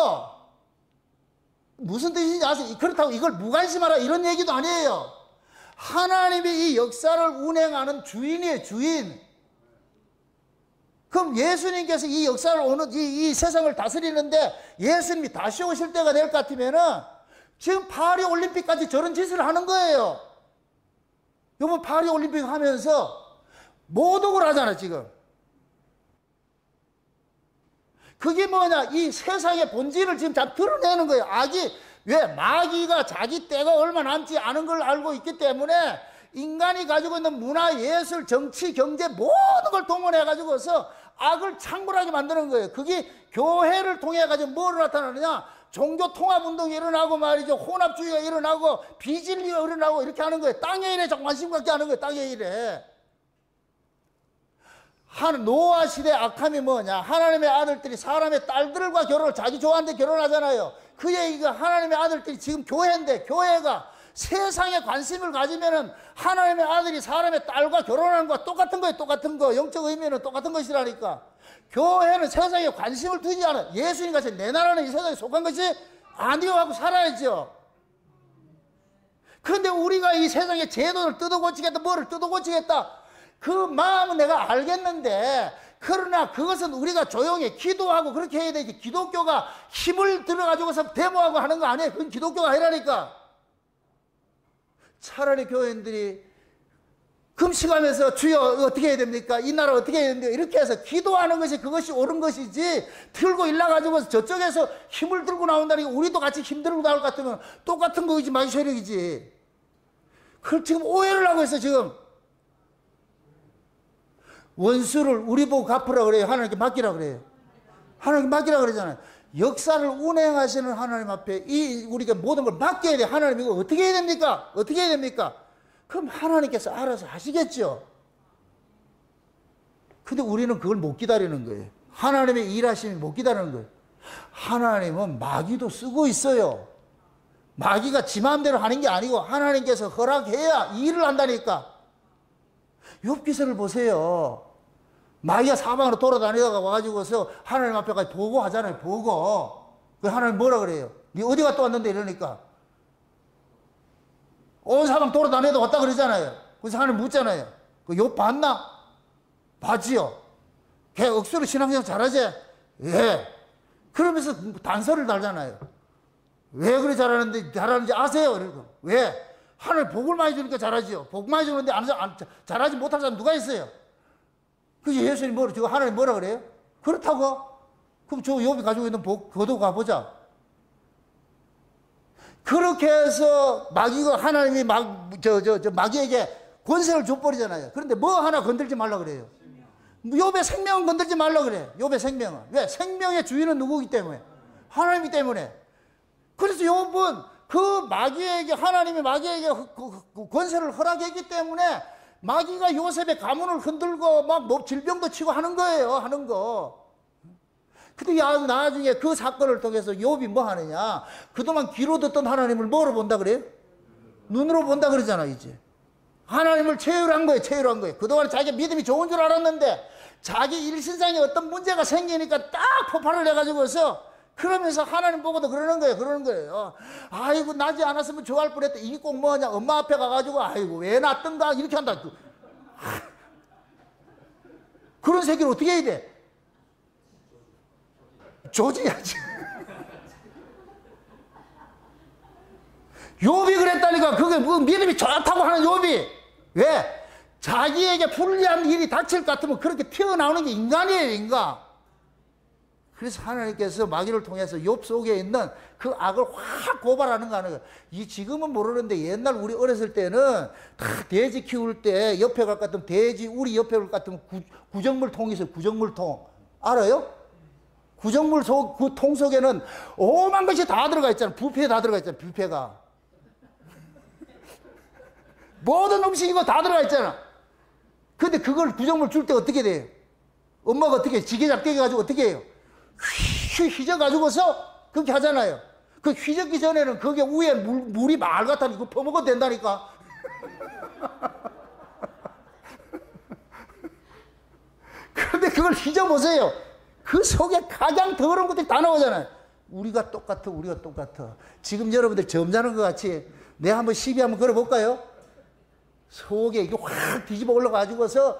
무슨 뜻인지 아세요? 그렇다고 이걸 무관심하라 이런 얘기도 아니에요. 하나님이 이 역사를 운행하는 주인이에요, 주인. 그럼 예수님께서 이 역사를 오는, 이, 이 세상을 다스리는데 예수님이 다시 오실 때가 될 것 같으면은 지금 파리 올림픽까지 저런 짓을 하는 거예요. 이번 파리 올림픽 하면서 모독을 하잖아, 지금. 그게 뭐냐? 이 세상의 본질을 지금 잘 드러내는 거예요. 악이, 왜? 마귀가 자기 때가 얼마 남지 않은 걸 알고 있기 때문에 인간이 가지고 있는 문화, 예술, 정치, 경제 모든 걸 동원해가지고서 악을 창궐하게 만드는 거예요. 그게 교회를 통해가지고 뭐를 나타나느냐? 종교 통합 운동이 일어나고 말이죠. 혼합주의가 일어나고 비진리가 일어나고 이렇게 하는 거예요. 땅의 일에 관심 갖게 하는 거예요. 땅의 일에. 한 노아 시대 악함이 뭐냐? 하나님의 아들들이 사람의 딸들과 결혼을, 자기 좋아하는데 결혼하잖아요. 그 얘기가 하나님의 아들들이 지금 교회인데, 교회가 세상에 관심을 가지면은 하나님의 아들이 사람의 딸과 결혼하는 거와 똑같은 거예요. 똑같은 거. 영적 의미는 똑같은 것이라니까. 교회는 세상에 관심을 두지 않아. 예수님 같이 내 나라는 이 세상에 속한 것이 아니요 하고 살아야죠. 그런데 우리가 이 세상의 제도를 뜯어고치겠다, 뭐를 뜯어고치겠다, 그 마음은 내가 알겠는데, 그러나 그것은 우리가 조용히 기도하고 그렇게 해야 되지. 기독교가 힘을 들어가지고서 데모하고 하는 거 아니에요. 그건 기독교가 아니라니까. 차라리 교인들이 금식하면서 주여 어떻게 해야 됩니까? 이 나라 어떻게 해야 됩니까? 이렇게 해서 기도하는 것이 그것이 옳은 것이지, 들고 일나가지고 저쪽에서 힘을 들고 나온다니 우리도 같이 힘 들고 나올 것 같으면 똑같은 거이지, 마귀 세력이지. 그걸 지금 오해를 하고 있어, 지금. 원수를 우리 보고 갚으라 그래요? 하나님께 맡기라 그래요? 하나님께 맡기라 그러잖아요. 역사를 운행하시는 하나님 앞에 이 우리가 모든 걸 맡겨야 돼. 하나님 이거 어떻게 해야 됩니까? 어떻게 해야 됩니까? 그럼 하나님께서 알아서 하시겠죠. 근데 우리는 그걸 못 기다리는 거예요. 하나님의 일하심이 못 기다리는 거예요. 하나님은 마귀도 쓰고 있어요. 마귀가 지 마음대로 하는 게 아니고 하나님께서 허락해야 일을 한다니까. 욥기서를 보세요. 마귀가 사방으로 돌아다니다가 와가지고서 하나님 앞에까지 보고하잖아요. 보고. 그 하나님 뭐라 그래요? 네 어디 갔다 왔는데 이러니까. 온 사방 돌아다니다 왔다 그러잖아요. 그래서 하나님 묻잖아요. 그 욥 봤나? 봤지요. 걔 억수로 신앙생활 잘하지? 예. 그러면서 단서를 달잖아요. 왜 그래 잘하는데 잘하는지 아세요? 그러고. 왜? 하나님 복을 많이 주니까 잘하지요. 복 많이 주는데 안, 안, 잘하지 못할 사람 누가 있어요? 그래서 예수님 뭐라, 저 하나님 뭐라 그래요? 그렇다고? 그럼 저 욥이 가지고 있는 복, 거둬 가보자. 그렇게 해서 마귀가, 하나님이 막, 저, 저, 저, 마귀에게 권세를 줘버리잖아요. 그런데 뭐 하나 건들지 말라 그래요. 욥의 생명은 건들지 말라 그래. 욥의 생명은. 왜? 생명의 주인은 누구기 때문에? 하나님이기 때문에. 그래서 욥은 그 마귀에게, 하나님이 마귀에게 그 권세를 허락했기 때문에 마귀가 요셉의 가문을 흔들고 막 뭐 질병도 치고 하는 거예요. 하는 거. 근데 나중에 그 사건을 통해서 욥이 뭐 하느냐? 그동안 귀로 듣던 하나님을 뭐로 본다 그래요? 눈으로 본다 그러잖아, 이제. 하나님을 체휼한 거예요, 체휼한 거예요. 그동안 자기 믿음이 좋은 줄 알았는데 자기 일신상에 어떤 문제가 생기니까 딱 폭발을 해가지고서 그러면서 하나님 보고도 그러는 거예요, 그러는 거예요. 아이고, 나지 않았으면 좋아할 뻔했다. 이게 꼭 뭐냐? 엄마 앞에 가가지고, 아이고, 왜 낳았던가? 이렇게 한다. 그런 새끼를 어떻게 해야 돼? 조지야지. 욥이 그랬다니까. 그게 뭐 믿음이 좋다고 하는 욥이. 왜? 자기에게 불리한 일이 닥칠 것 같으면 그렇게 튀어나오는 게 인간이에요, 인간. 그래서 하나님께서 마귀를 통해서 욥 속에 있는 그 악을 확 고발하는 거 하는 거예요. 이 지금은 모르는데 옛날 우리 어렸을 때는 다 돼지 키울 때 옆에 갈 것 같으면 돼지, 우리 옆에 갈 것 같으면 구, 구정물통이 있어요. 구정물통. 알아요? 구정물 속, 그 통 속에는 오만 것이 다 들어가 있잖아. 뷔페 다 들어가 있잖아. 뷔페가. 모든 음식이 다 들어가 있잖아. 근데 그걸 구정물 줄 때 어떻게 돼요? 엄마가 어떻게 지게잡기 해가지고 어떻게 해요? 휘, 휘져가지고서 그렇게 하잖아요. 그 휘젓기 전에는 그게 위에 물, 물이 말 같아서 이거 퍼먹어도 된다니까. 그런데 그걸 휘저보세요. 그 속에 가장 더러운 것들이 다 나오잖아요. 우리가 똑같아, 우리가 똑같아. 지금 여러분들 점잖은 것 같이 내가 한번 시비 한번 걸어볼까요? 속에 이게 확 뒤집어 올라가지고서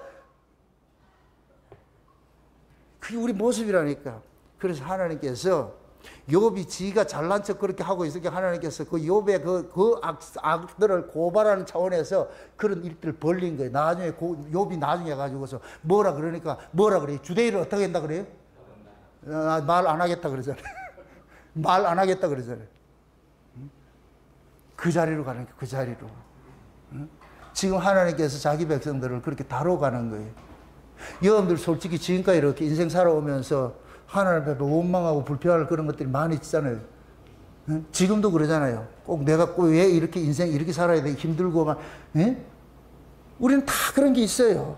그게 우리 모습이라니까. 그래서 하나님께서 욥이 지가 잘난 척 그렇게 하고 있으니까 하나님께서 그 욥의 그, 그 악, 악들을 고발하는 차원에서 그런 일들을 벌린 거예요. 나중에 고, 욥이 나중에 가지고서 뭐라 그러니까 뭐라 그래요? 주대의를 어떻게 한다 그래요? 아, 말 안 하겠다 그러잖아요. 말 안 하겠다 그러잖아요. 그 자리로 가는 거예요. 그 자리로. 지금 하나님께서 자기 백성들을 그렇게 다뤄가는 거예요. 여러분들 솔직히 지금까지 이렇게 인생 살아오면서 하나님 앞에 원망하고 불평할 그런 것들이 많이 있잖아요. 응? 지금도 그러잖아요. 꼭 내가 꼭 왜 이렇게 인생 이렇게 살아야 돼? 힘들고 막. 응? 우리는 다 그런 게 있어요.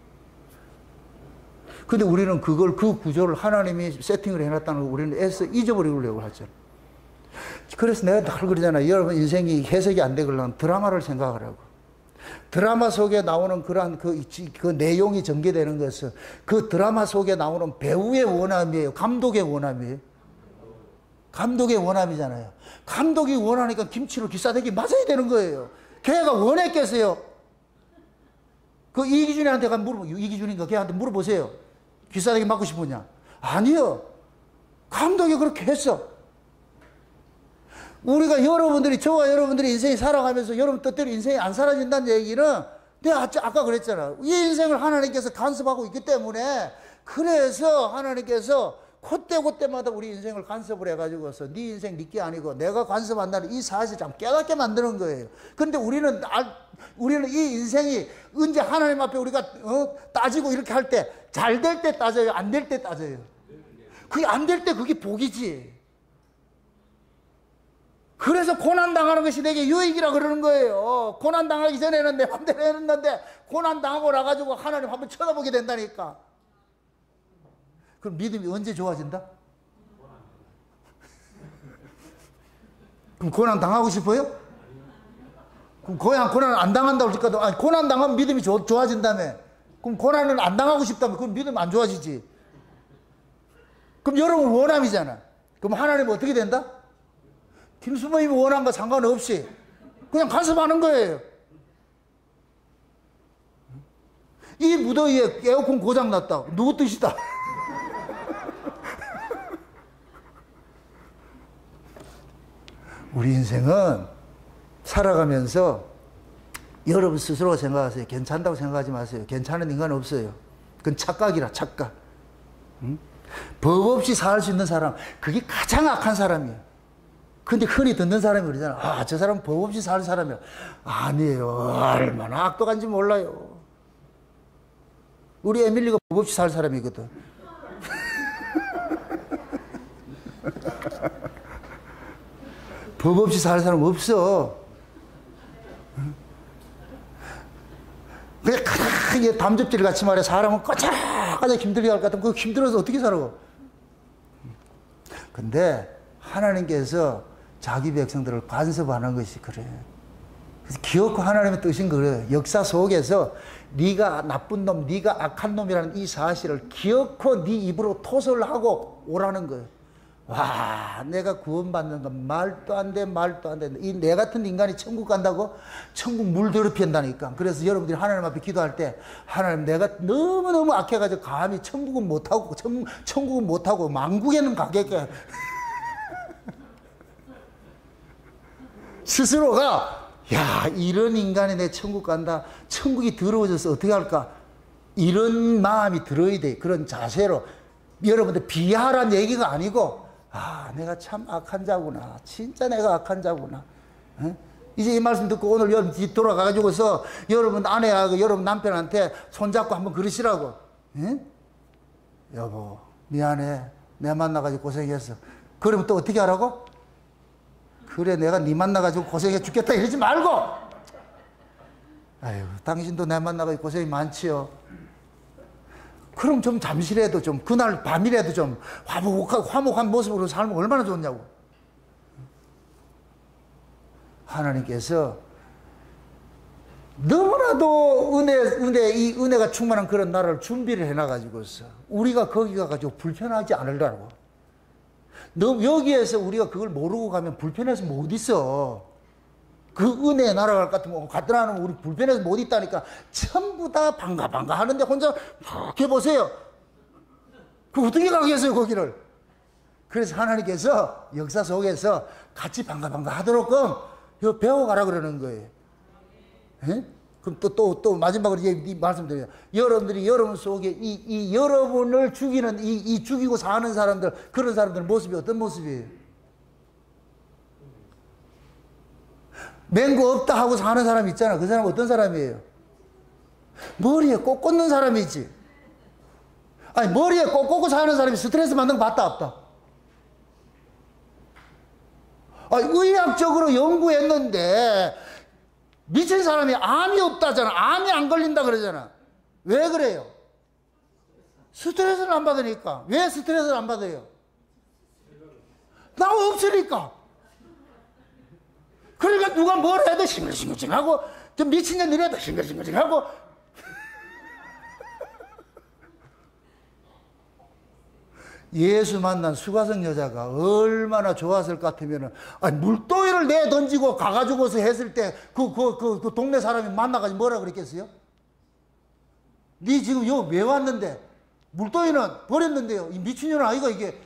근데 우리는 그걸, 그 구조를 하나님이 세팅을 해놨다는 걸 우리는 애써 잊어버리려고 하잖아요. 그래서 내가 늘 그러잖아요. 여러분 인생이 해석이 안 되려면 드라마를 생각하라고. 드라마 속에 나오는 그러한 그, 그 내용이 전개되는 것은 그 드라마 속에 나오는 배우의 원함이에요. 감독의 원함이에요. 감독의 원함이잖아요. 감독이 원하니까 김치로 기싸대기 맞아야 되는 거예요. 걔가 원했겠어요. 그 이기준이한테 가면 물어보, 이기준인가 걔한테 물어보세요. 기싸대기 맞고 싶으냐? 아니요. 감독이 그렇게 했어. 우리가 여러분들이, 저와 여러분들이 인생이 살아가면서 여러분 뜻대로 인생이 안 사라진다는 얘기는 내가 아까 그랬잖아. 이 인생을 하나님께서 간섭하고 있기 때문에 그래서 하나님께서 그때 그때마다 우리 인생을 간섭을 해가지고서 네 인생 네게 아니고 내가 간섭한다는 이 사실을 참 깨닫게 만드는 거예요. 근데 우리는 우리는 이 인생이 언제 하나님 앞에 우리가 어, 따지고 이렇게 할 때 잘 될 때 따져요, 안 될 때 따져요. 그게 안 될 때 그게 복이지. 그래서 고난당하는 것이 내게 유익이라 그러는 거예요. 고난당하기 전에는 내 맘대로 했는데 고난당하고 나가지고 하나님 한번 쳐다보게 된다니까. 그럼 믿음이 언제 좋아진다? 그럼 고난당하고 싶어요? 그럼 고난, 고난 안 당한다고 할까도, 아니, 고난당하면 믿음이 조, 좋아진다며. 그럼 고난을 안 당하고 싶다면 그럼 믿음 안 좋아지지. 그럼 여러분 원함이잖아. 그럼 하나님은 어떻게 된다? 김수모님이 원한 거 상관없이 그냥 간섭하는 거예요. 이 무더위에 에어컨 고장 났다. 누구 뜻이다? 우리 인생은 살아가면서 여러분 스스로 생각하세요. 괜찮다고 생각하지 마세요. 괜찮은 인간 없어요. 그건 착각이라, 착각. 응? 법 없이 살 수 있는 사람, 그게 가장 악한 사람이에요. 근데 흔히 듣는 사람이 그러잖아. 아, 저 사람은 법 없이 사는 사람이야. 아니에요. 얼마나 악독한지 몰라요. 우리 에밀리가 법 없이 살 사람이거든. 법 없이 살 사람 없어. 그냥 가장 담즙질 같이 말해 사람은 꼬작꼬작 힘들게 할 것 같으면 그 힘들어서 어떻게 살아? 근데 하나님께서 자기 백성들을 간섭하는 것이 그래. 그래서 기어코 하나님의 뜻인 그래. 역사 속에서 네가 나쁜 놈, 네가 악한 놈이라는 이 사실을 기어코 네 입으로 토설을 하고 오라는 거예요. 와, 내가 구원받는 건 말도 안 돼, 말도 안 돼. 이 내 같은 인간이 천국 간다고? 천국 물 더럽힌다니까. 그래서 여러분들이 하나님 앞에 기도할 때, 하나님 내가 너무너무 악해가지고 감히 천국은 못하고, 천, 천국은 못하고, 망국에는 가겠게. 스스로가, 야, 이런 인간이 내 천국 간다. 천국이 더러워져서 어떻게 할까? 이런 마음이 들어야 돼. 그런 자세로. 여러분들 비하란 얘기가 아니고, 아, 내가 참 악한 자구나. 진짜 내가 악한 자구나. 에? 이제 이 말씀 듣고 오늘 여러분 뒤 돌아가가지고서 여러분 아내하고 여러분 남편한테 손잡고 한번 그러시라고. 에? 여보, 미안해. 내 만나가지고 고생했어. 그러면 또 어떻게 하라고? 그래, 내가 네 만나가지고 고생해 죽겠다 이러지 말고. 아유, 당신도 내 만나가지고 고생이 많지요. 그럼 좀 잠시라도 좀, 그날 밤이라도 좀 화목한, 화목한 모습으로 살면 얼마나 좋냐고. 하나님께서 너무나도 은혜, 은혜, 이 은혜가 충만한 그런 나라를 준비를 해놔가지고서 우리가 거기 가가지고 불편하지 않으려고. 너 여기에서 우리가 그걸 모르고 가면 불편해서 못 있어. 그 은혜의 나라 갈 것 같으면 갔다 나면 우리 불편해서 못 있다니까. 전부 다 반가 반가 하는데 혼자 막 해보세요. 그 어떻게 가겠어요 거기를. 그래서 하나님께서 역사 속에서 같이 반가 반가 하도록 이거 배워가라 그러는 거예요. 에? 그럼 또 또 또 마지막으로 이 말씀드려요. 여러분들이 여러분 속에 이, 이 여러분을 죽이는 이, 이 죽이고 사는 사람들, 그런 사람들 모습이 어떤 모습이에요? 맹구 없다 하고 사는 사람 있잖아. 그 사람은 어떤 사람이에요? 머리에 꼭 꽂는 사람이지. 아니, 머리에 꼭 꽂고 사는 사람이 스트레스 받는 거 봤다 없다? 아니, 의학적으로 연구했는데 미친 사람이 암이 없다잖아. 암이 안 걸린다 그러잖아. 왜 그래요? 스트레스를 안 받으니까. 왜 스트레스를 안 받아요? 나 없으니까. 그러니까 누가 뭘 해도 싱글싱글싱하고 좀 미친년 이래도 싱글싱글싱하고. 예수 만난 수가성 여자가 얼마나 좋았을 것 같으면은, 아니, 물도이를 내 던지고 가가지고서 했을 때 그, 그, 그, 그 동네 사람이 만나가지고 뭐라 그랬겠어요? 니 지금 여기 왜 왔는데? 물도이는 버렸는데요. 이 미친년 아이가 이게.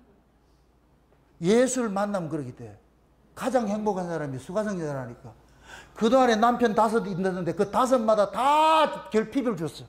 예수를 만나면 그러기 때 가장 행복한 사람이 수가성 여자라니까. 그동안에 남편 다섯 있는데 그 다섯마다 다 결핍을 줬어.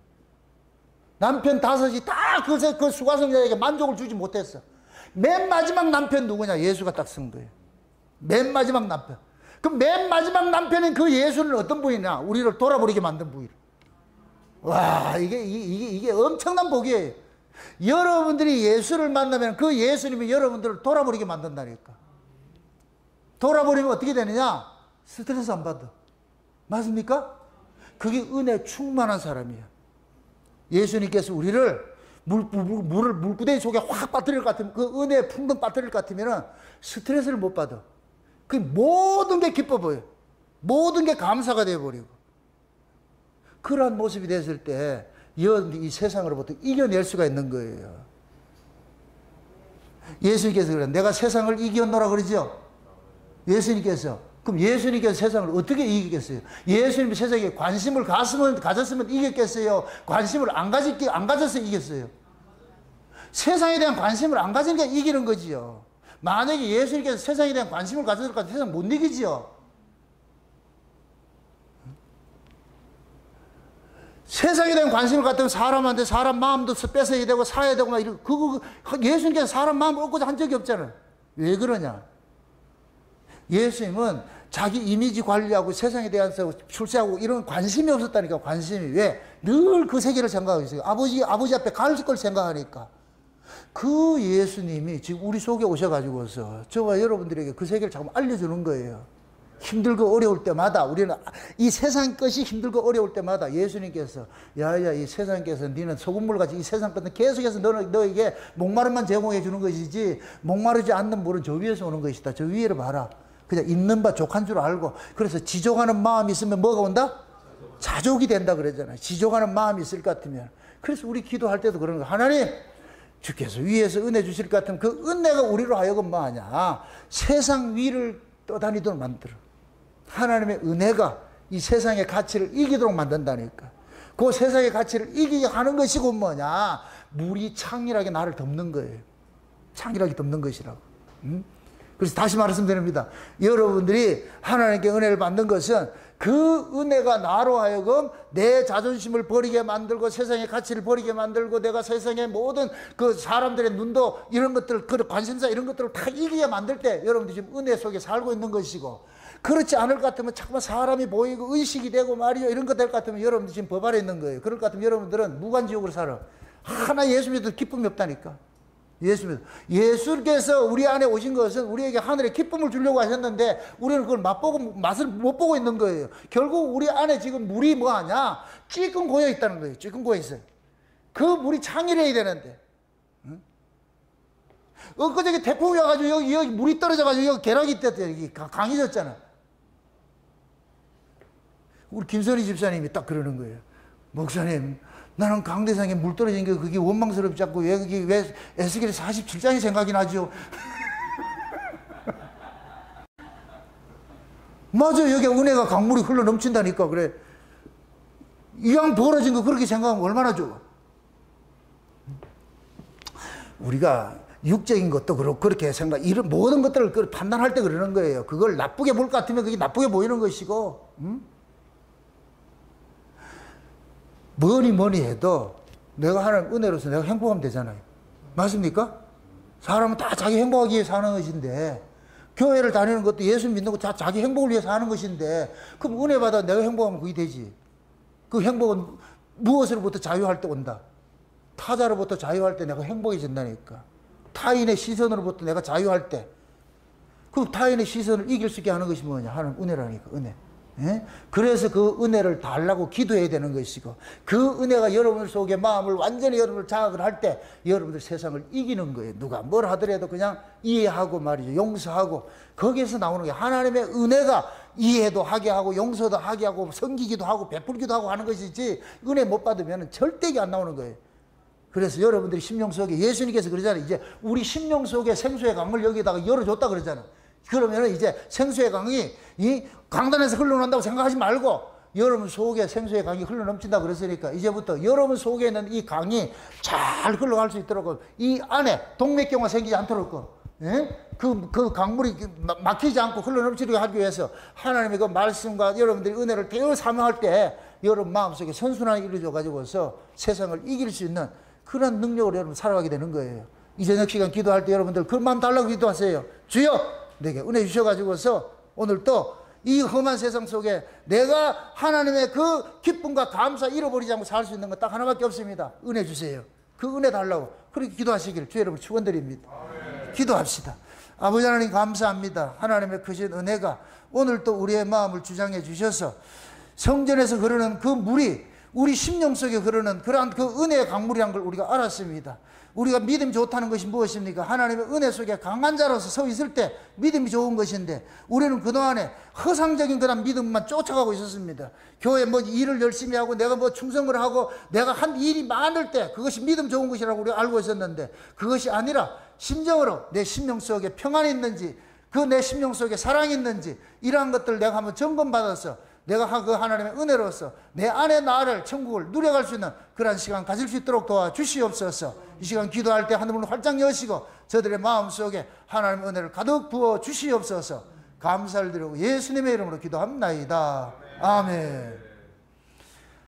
남편 다섯이 다 그, 그 수가성 여자에게 만족을 주지 못했어. 맨 마지막 남편 누구냐? 예수가 딱 쓴 거예요. 맨 마지막 남편. 그럼 맨 마지막 남편인 그 예수는 어떤 분이냐? 우리를 돌아버리게 만든 분이라. 와, 이게, 이게, 이게 엄청난 복이에요. 여러분들이 예수를 만나면 그 예수님이 여러분들을 돌아버리게 만든다니까. 돌아버리면 어떻게 되느냐? 스트레스 안 받아. 맞습니까? 그게 은혜 충만한 사람이야. 예수님께서 우리를 물, 물, 물을 물부대 속에 확 빠뜨릴 것 같으면, 그 은혜에 풍덩 빠뜨릴 것 같으면 스트레스를 못 받아. 그 모든 게 기뻐 보여. 모든 게 감사가 되어버리고. 그러한 모습이 됐을 때 이 세상으로부터 이겨낼 수가 있는 거예요. 예수님께서 그래. 내가 세상을 이겨놓으라 그러죠. 예수님께서. 그럼 예수님께서 세상을 어떻게 이기겠어요? 예수님이 세상에 관심을 가졌으면, 가졌으면 이겼겠어요? 관심을 안 가졌, 안 가져서 이겼어요? 세상에 대한 관심을 안 가지니까 이기는 거지요. 만약에 예수님께서 세상에 대한 관심을 가졌을 것 같아서 세상 못 이기지요. 세상에 대한 관심을 갖다면 사람한테 사람 마음도 뺏어야 되고 사야 되고 막 이러고, 그거, 예수님께서 사람 마음을 얻고자 한 적이 없잖아요. 왜 그러냐? 예수님은 자기 이미지 관리하고 세상에 대해서 출세하고 이런 관심이 없었다니까. 관심이. 왜? 늘 그 세계를 생각하고 있어요. 아버지 아버지 앞에 갈 걸 생각하니까. 그 예수님이 지금 우리 속에 오셔가지고서 저와 여러분들에게 그 세계를 자꾸 알려주는 거예요. 힘들고 어려울 때마다, 우리는 이 세상 것이 힘들고 어려울 때마다 예수님께서 야야 이 세상께서 너는 소금물같이 이 세상 것은 계속해서 너는 너에게 목마름만 제공해 주는 것이지 목마르지 않는 물은 저 위에서 오는 것이다. 저 위를 봐라. 그냥 있는 바 족한 줄 알고. 그래서 지족하는 마음이 있으면 뭐가 온다? 자족이 된다 그러잖아요. 지족하는 마음이 있을 것 같으면. 그래서 우리 기도할 때도 그러는 거예요. 하나님, 주께서 위에서 은혜 주실 것 같으면 그 은혜가 우리로 하여금 뭐하냐, 세상 위를 떠다니도록 만들어. 하나님의 은혜가 이 세상의 가치를 이기도록 만든다니까. 그 세상의 가치를 이기게 하는 것이고 뭐냐, 물이 창일하게 나를 덮는 거예요. 창일하게 덮는 것이라고. 응? 그래서 다시 말씀드립니다. 여러분들이 하나님께 은혜를 받는 것은 그 은혜가 나로 하여금 내 자존심을 버리게 만들고 세상의 가치를 버리게 만들고 내가 세상의 모든 그 사람들의 눈도 이런 것들, 그 관심사 이런 것들을 다 이기게 만들 때 여러분들이 지금 은혜 속에 살고 있는 것이고, 그렇지 않을 것 같으면 자꾸만 사람이 보이고 의식이 되고 말이죠. 이런 것 될 것 같으면 여러분들 지금 법 아래 있는 거예요. 그럴 것 같으면 여러분들은 무간지옥으로 살아. 하나 예수 믿어도 기쁨이 없다니까. 예수 믿어. 예수께서 우리 안에 오신 것은 우리에게 하늘의 기쁨을 주려고 하셨는데 우리는 그걸 맛보고 맛을 못 보고 있는 거예요. 결국 우리 안에 지금 물이 뭐하냐, 찔끔 고여 있다는 거예요. 찔끔 고여 있어요. 그 물이 창일해야 되는데. 응? 엊그저께 태풍이 와가지고 여기, 여기 물이 떨어져가지고 여기 계락이 떴대. 여기 강해졌잖아. 우리 김선희 집사님이 딱 그러는 거예요. 목사님, 나는 강대상에 물 떨어진 게 그게 원망스럽지 않고 왜 그게 왜 에스겔 사십칠 장이 생각이 나죠? 맞아, 여기 은혜가 강물이 흘러 넘친다니까. 그래, 이왕 벌어진 거 그렇게 생각하면 얼마나 좋아. 우리가 육적인 것도 그렇고 그렇게 생각, 이런 모든 것들을 판단할 때 그러는 거예요. 그걸 나쁘게 볼 것 같으면 그게 나쁘게 보이는 것이고, 응? 뭐니 뭐니 해도 내가 하나님 은혜로서 내가 행복하면 되잖아요. 맞습니까? 사람은 다 자기 행복하기 위해 사는 것인데, 교회를 다니는 것도 예수 믿는 것도 다 자기 행복을 위해 사는 것인데, 그럼 은혜 받아 내가 행복하면 그게 되지. 그 행복은 무엇으로부터 자유할 때 온다. 타자로부터 자유할 때 내가 행복해진다니까. 타인의 시선으로부터 내가 자유할 때, 그 타인의 시선을 이길 수 있게 하는 것이 뭐냐, 하나님 은혜라니까. 은혜. 예? 그래서 그 은혜를 달라고 기도해야 되는 것이고, 그 은혜가 여러분 속에 마음을 완전히 여러분을 자극을 할 때 여러분들 세상을 이기는 거예요. 누가 뭘 하더라도 그냥 이해하고 말이죠. 용서하고. 거기에서 나오는 게 하나님의 은혜가 이해도 하게 하고 용서도 하게 하고 섬기기도 하고 베풀기도 하고 하는 것이지, 은혜 못 받으면 절대 이게 안 나오는 거예요. 그래서 여러분들이 심령 속에, 예수님께서 그러잖아요. 이제 우리 심령 속에 생수의 강을 여기다가 열어줬다 그러잖아요. 그러면 이제 생수의 강이 이 강단에서 흘러난다고 생각하지 말고 여러분 속에 생수의 강이 흘러넘친다 그랬으니까 이제부터 여러분 속에 있는 이 강이 잘 흘러갈 수 있도록 이 안에 동맥경화 생기지 않도록 예? 그, 그 강물이 막히지 않고 흘러넘치게 하기 위해서 하나님의 그 말씀과 여러분들이 은혜를 대여 사명할 때 여러분 마음속에 선순환이 이루어져 가지고서 세상을 이길 수 있는 그런 능력으로 여러분 살아가게 되는 거예요. 이 저녁 시간 기도할 때 여러분들 그 마음 달라고 기도하세요. 주여 내게 은혜 주셔가지고서 오늘 또 이 험한 세상 속에 내가 하나님의 그 기쁨과 감사 잃어버리지 않고 살 수 있는 건 딱 하나밖에 없습니다. 은혜 주세요. 그 은혜 달라고 그렇게 기도하시길 주 여러분 축원드립니다. 아멘. 기도합시다. 아버지 하나님 감사합니다. 하나님의 크신 은혜가 오늘 또 우리의 마음을 주장해 주셔서 성전에서 흐르는 그 물이 우리 심령 속에 흐르는 그러한 그 은혜의 강물이란 걸 우리가 알았습니다. 우리가 믿음이 좋다는 것이 무엇입니까? 하나님의 은혜 속에 강한 자로서 서 있을 때 믿음이 좋은 것인데, 우리는 그동안에 허상적인 그런 믿음만 쫓아가고 있었습니다. 교회 뭐 일을 열심히 하고 내가 뭐 충성을 하고 내가 한 일이 많을 때 그것이 믿음 좋은 것이라고 우리가 알고 있었는데, 그것이 아니라 심정으로 내 심령 속에 평안이 있는지, 그 내 심령 속에 사랑이 있는지, 이러한 것들을 내가 한번 점검받아서 내가 그 하나님의 은혜로서 내 안에 나를 천국을 누려갈 수 있는 그런 시간 가질 수 있도록 도와주시옵소서. 이 시간 기도할 때 하늘문을 활짝 여시고 저들의 마음속에 하나님의 은혜를 가득 부어 주시옵소서. 감사를 드리고 예수님의 이름으로 기도합나이다. 아멘.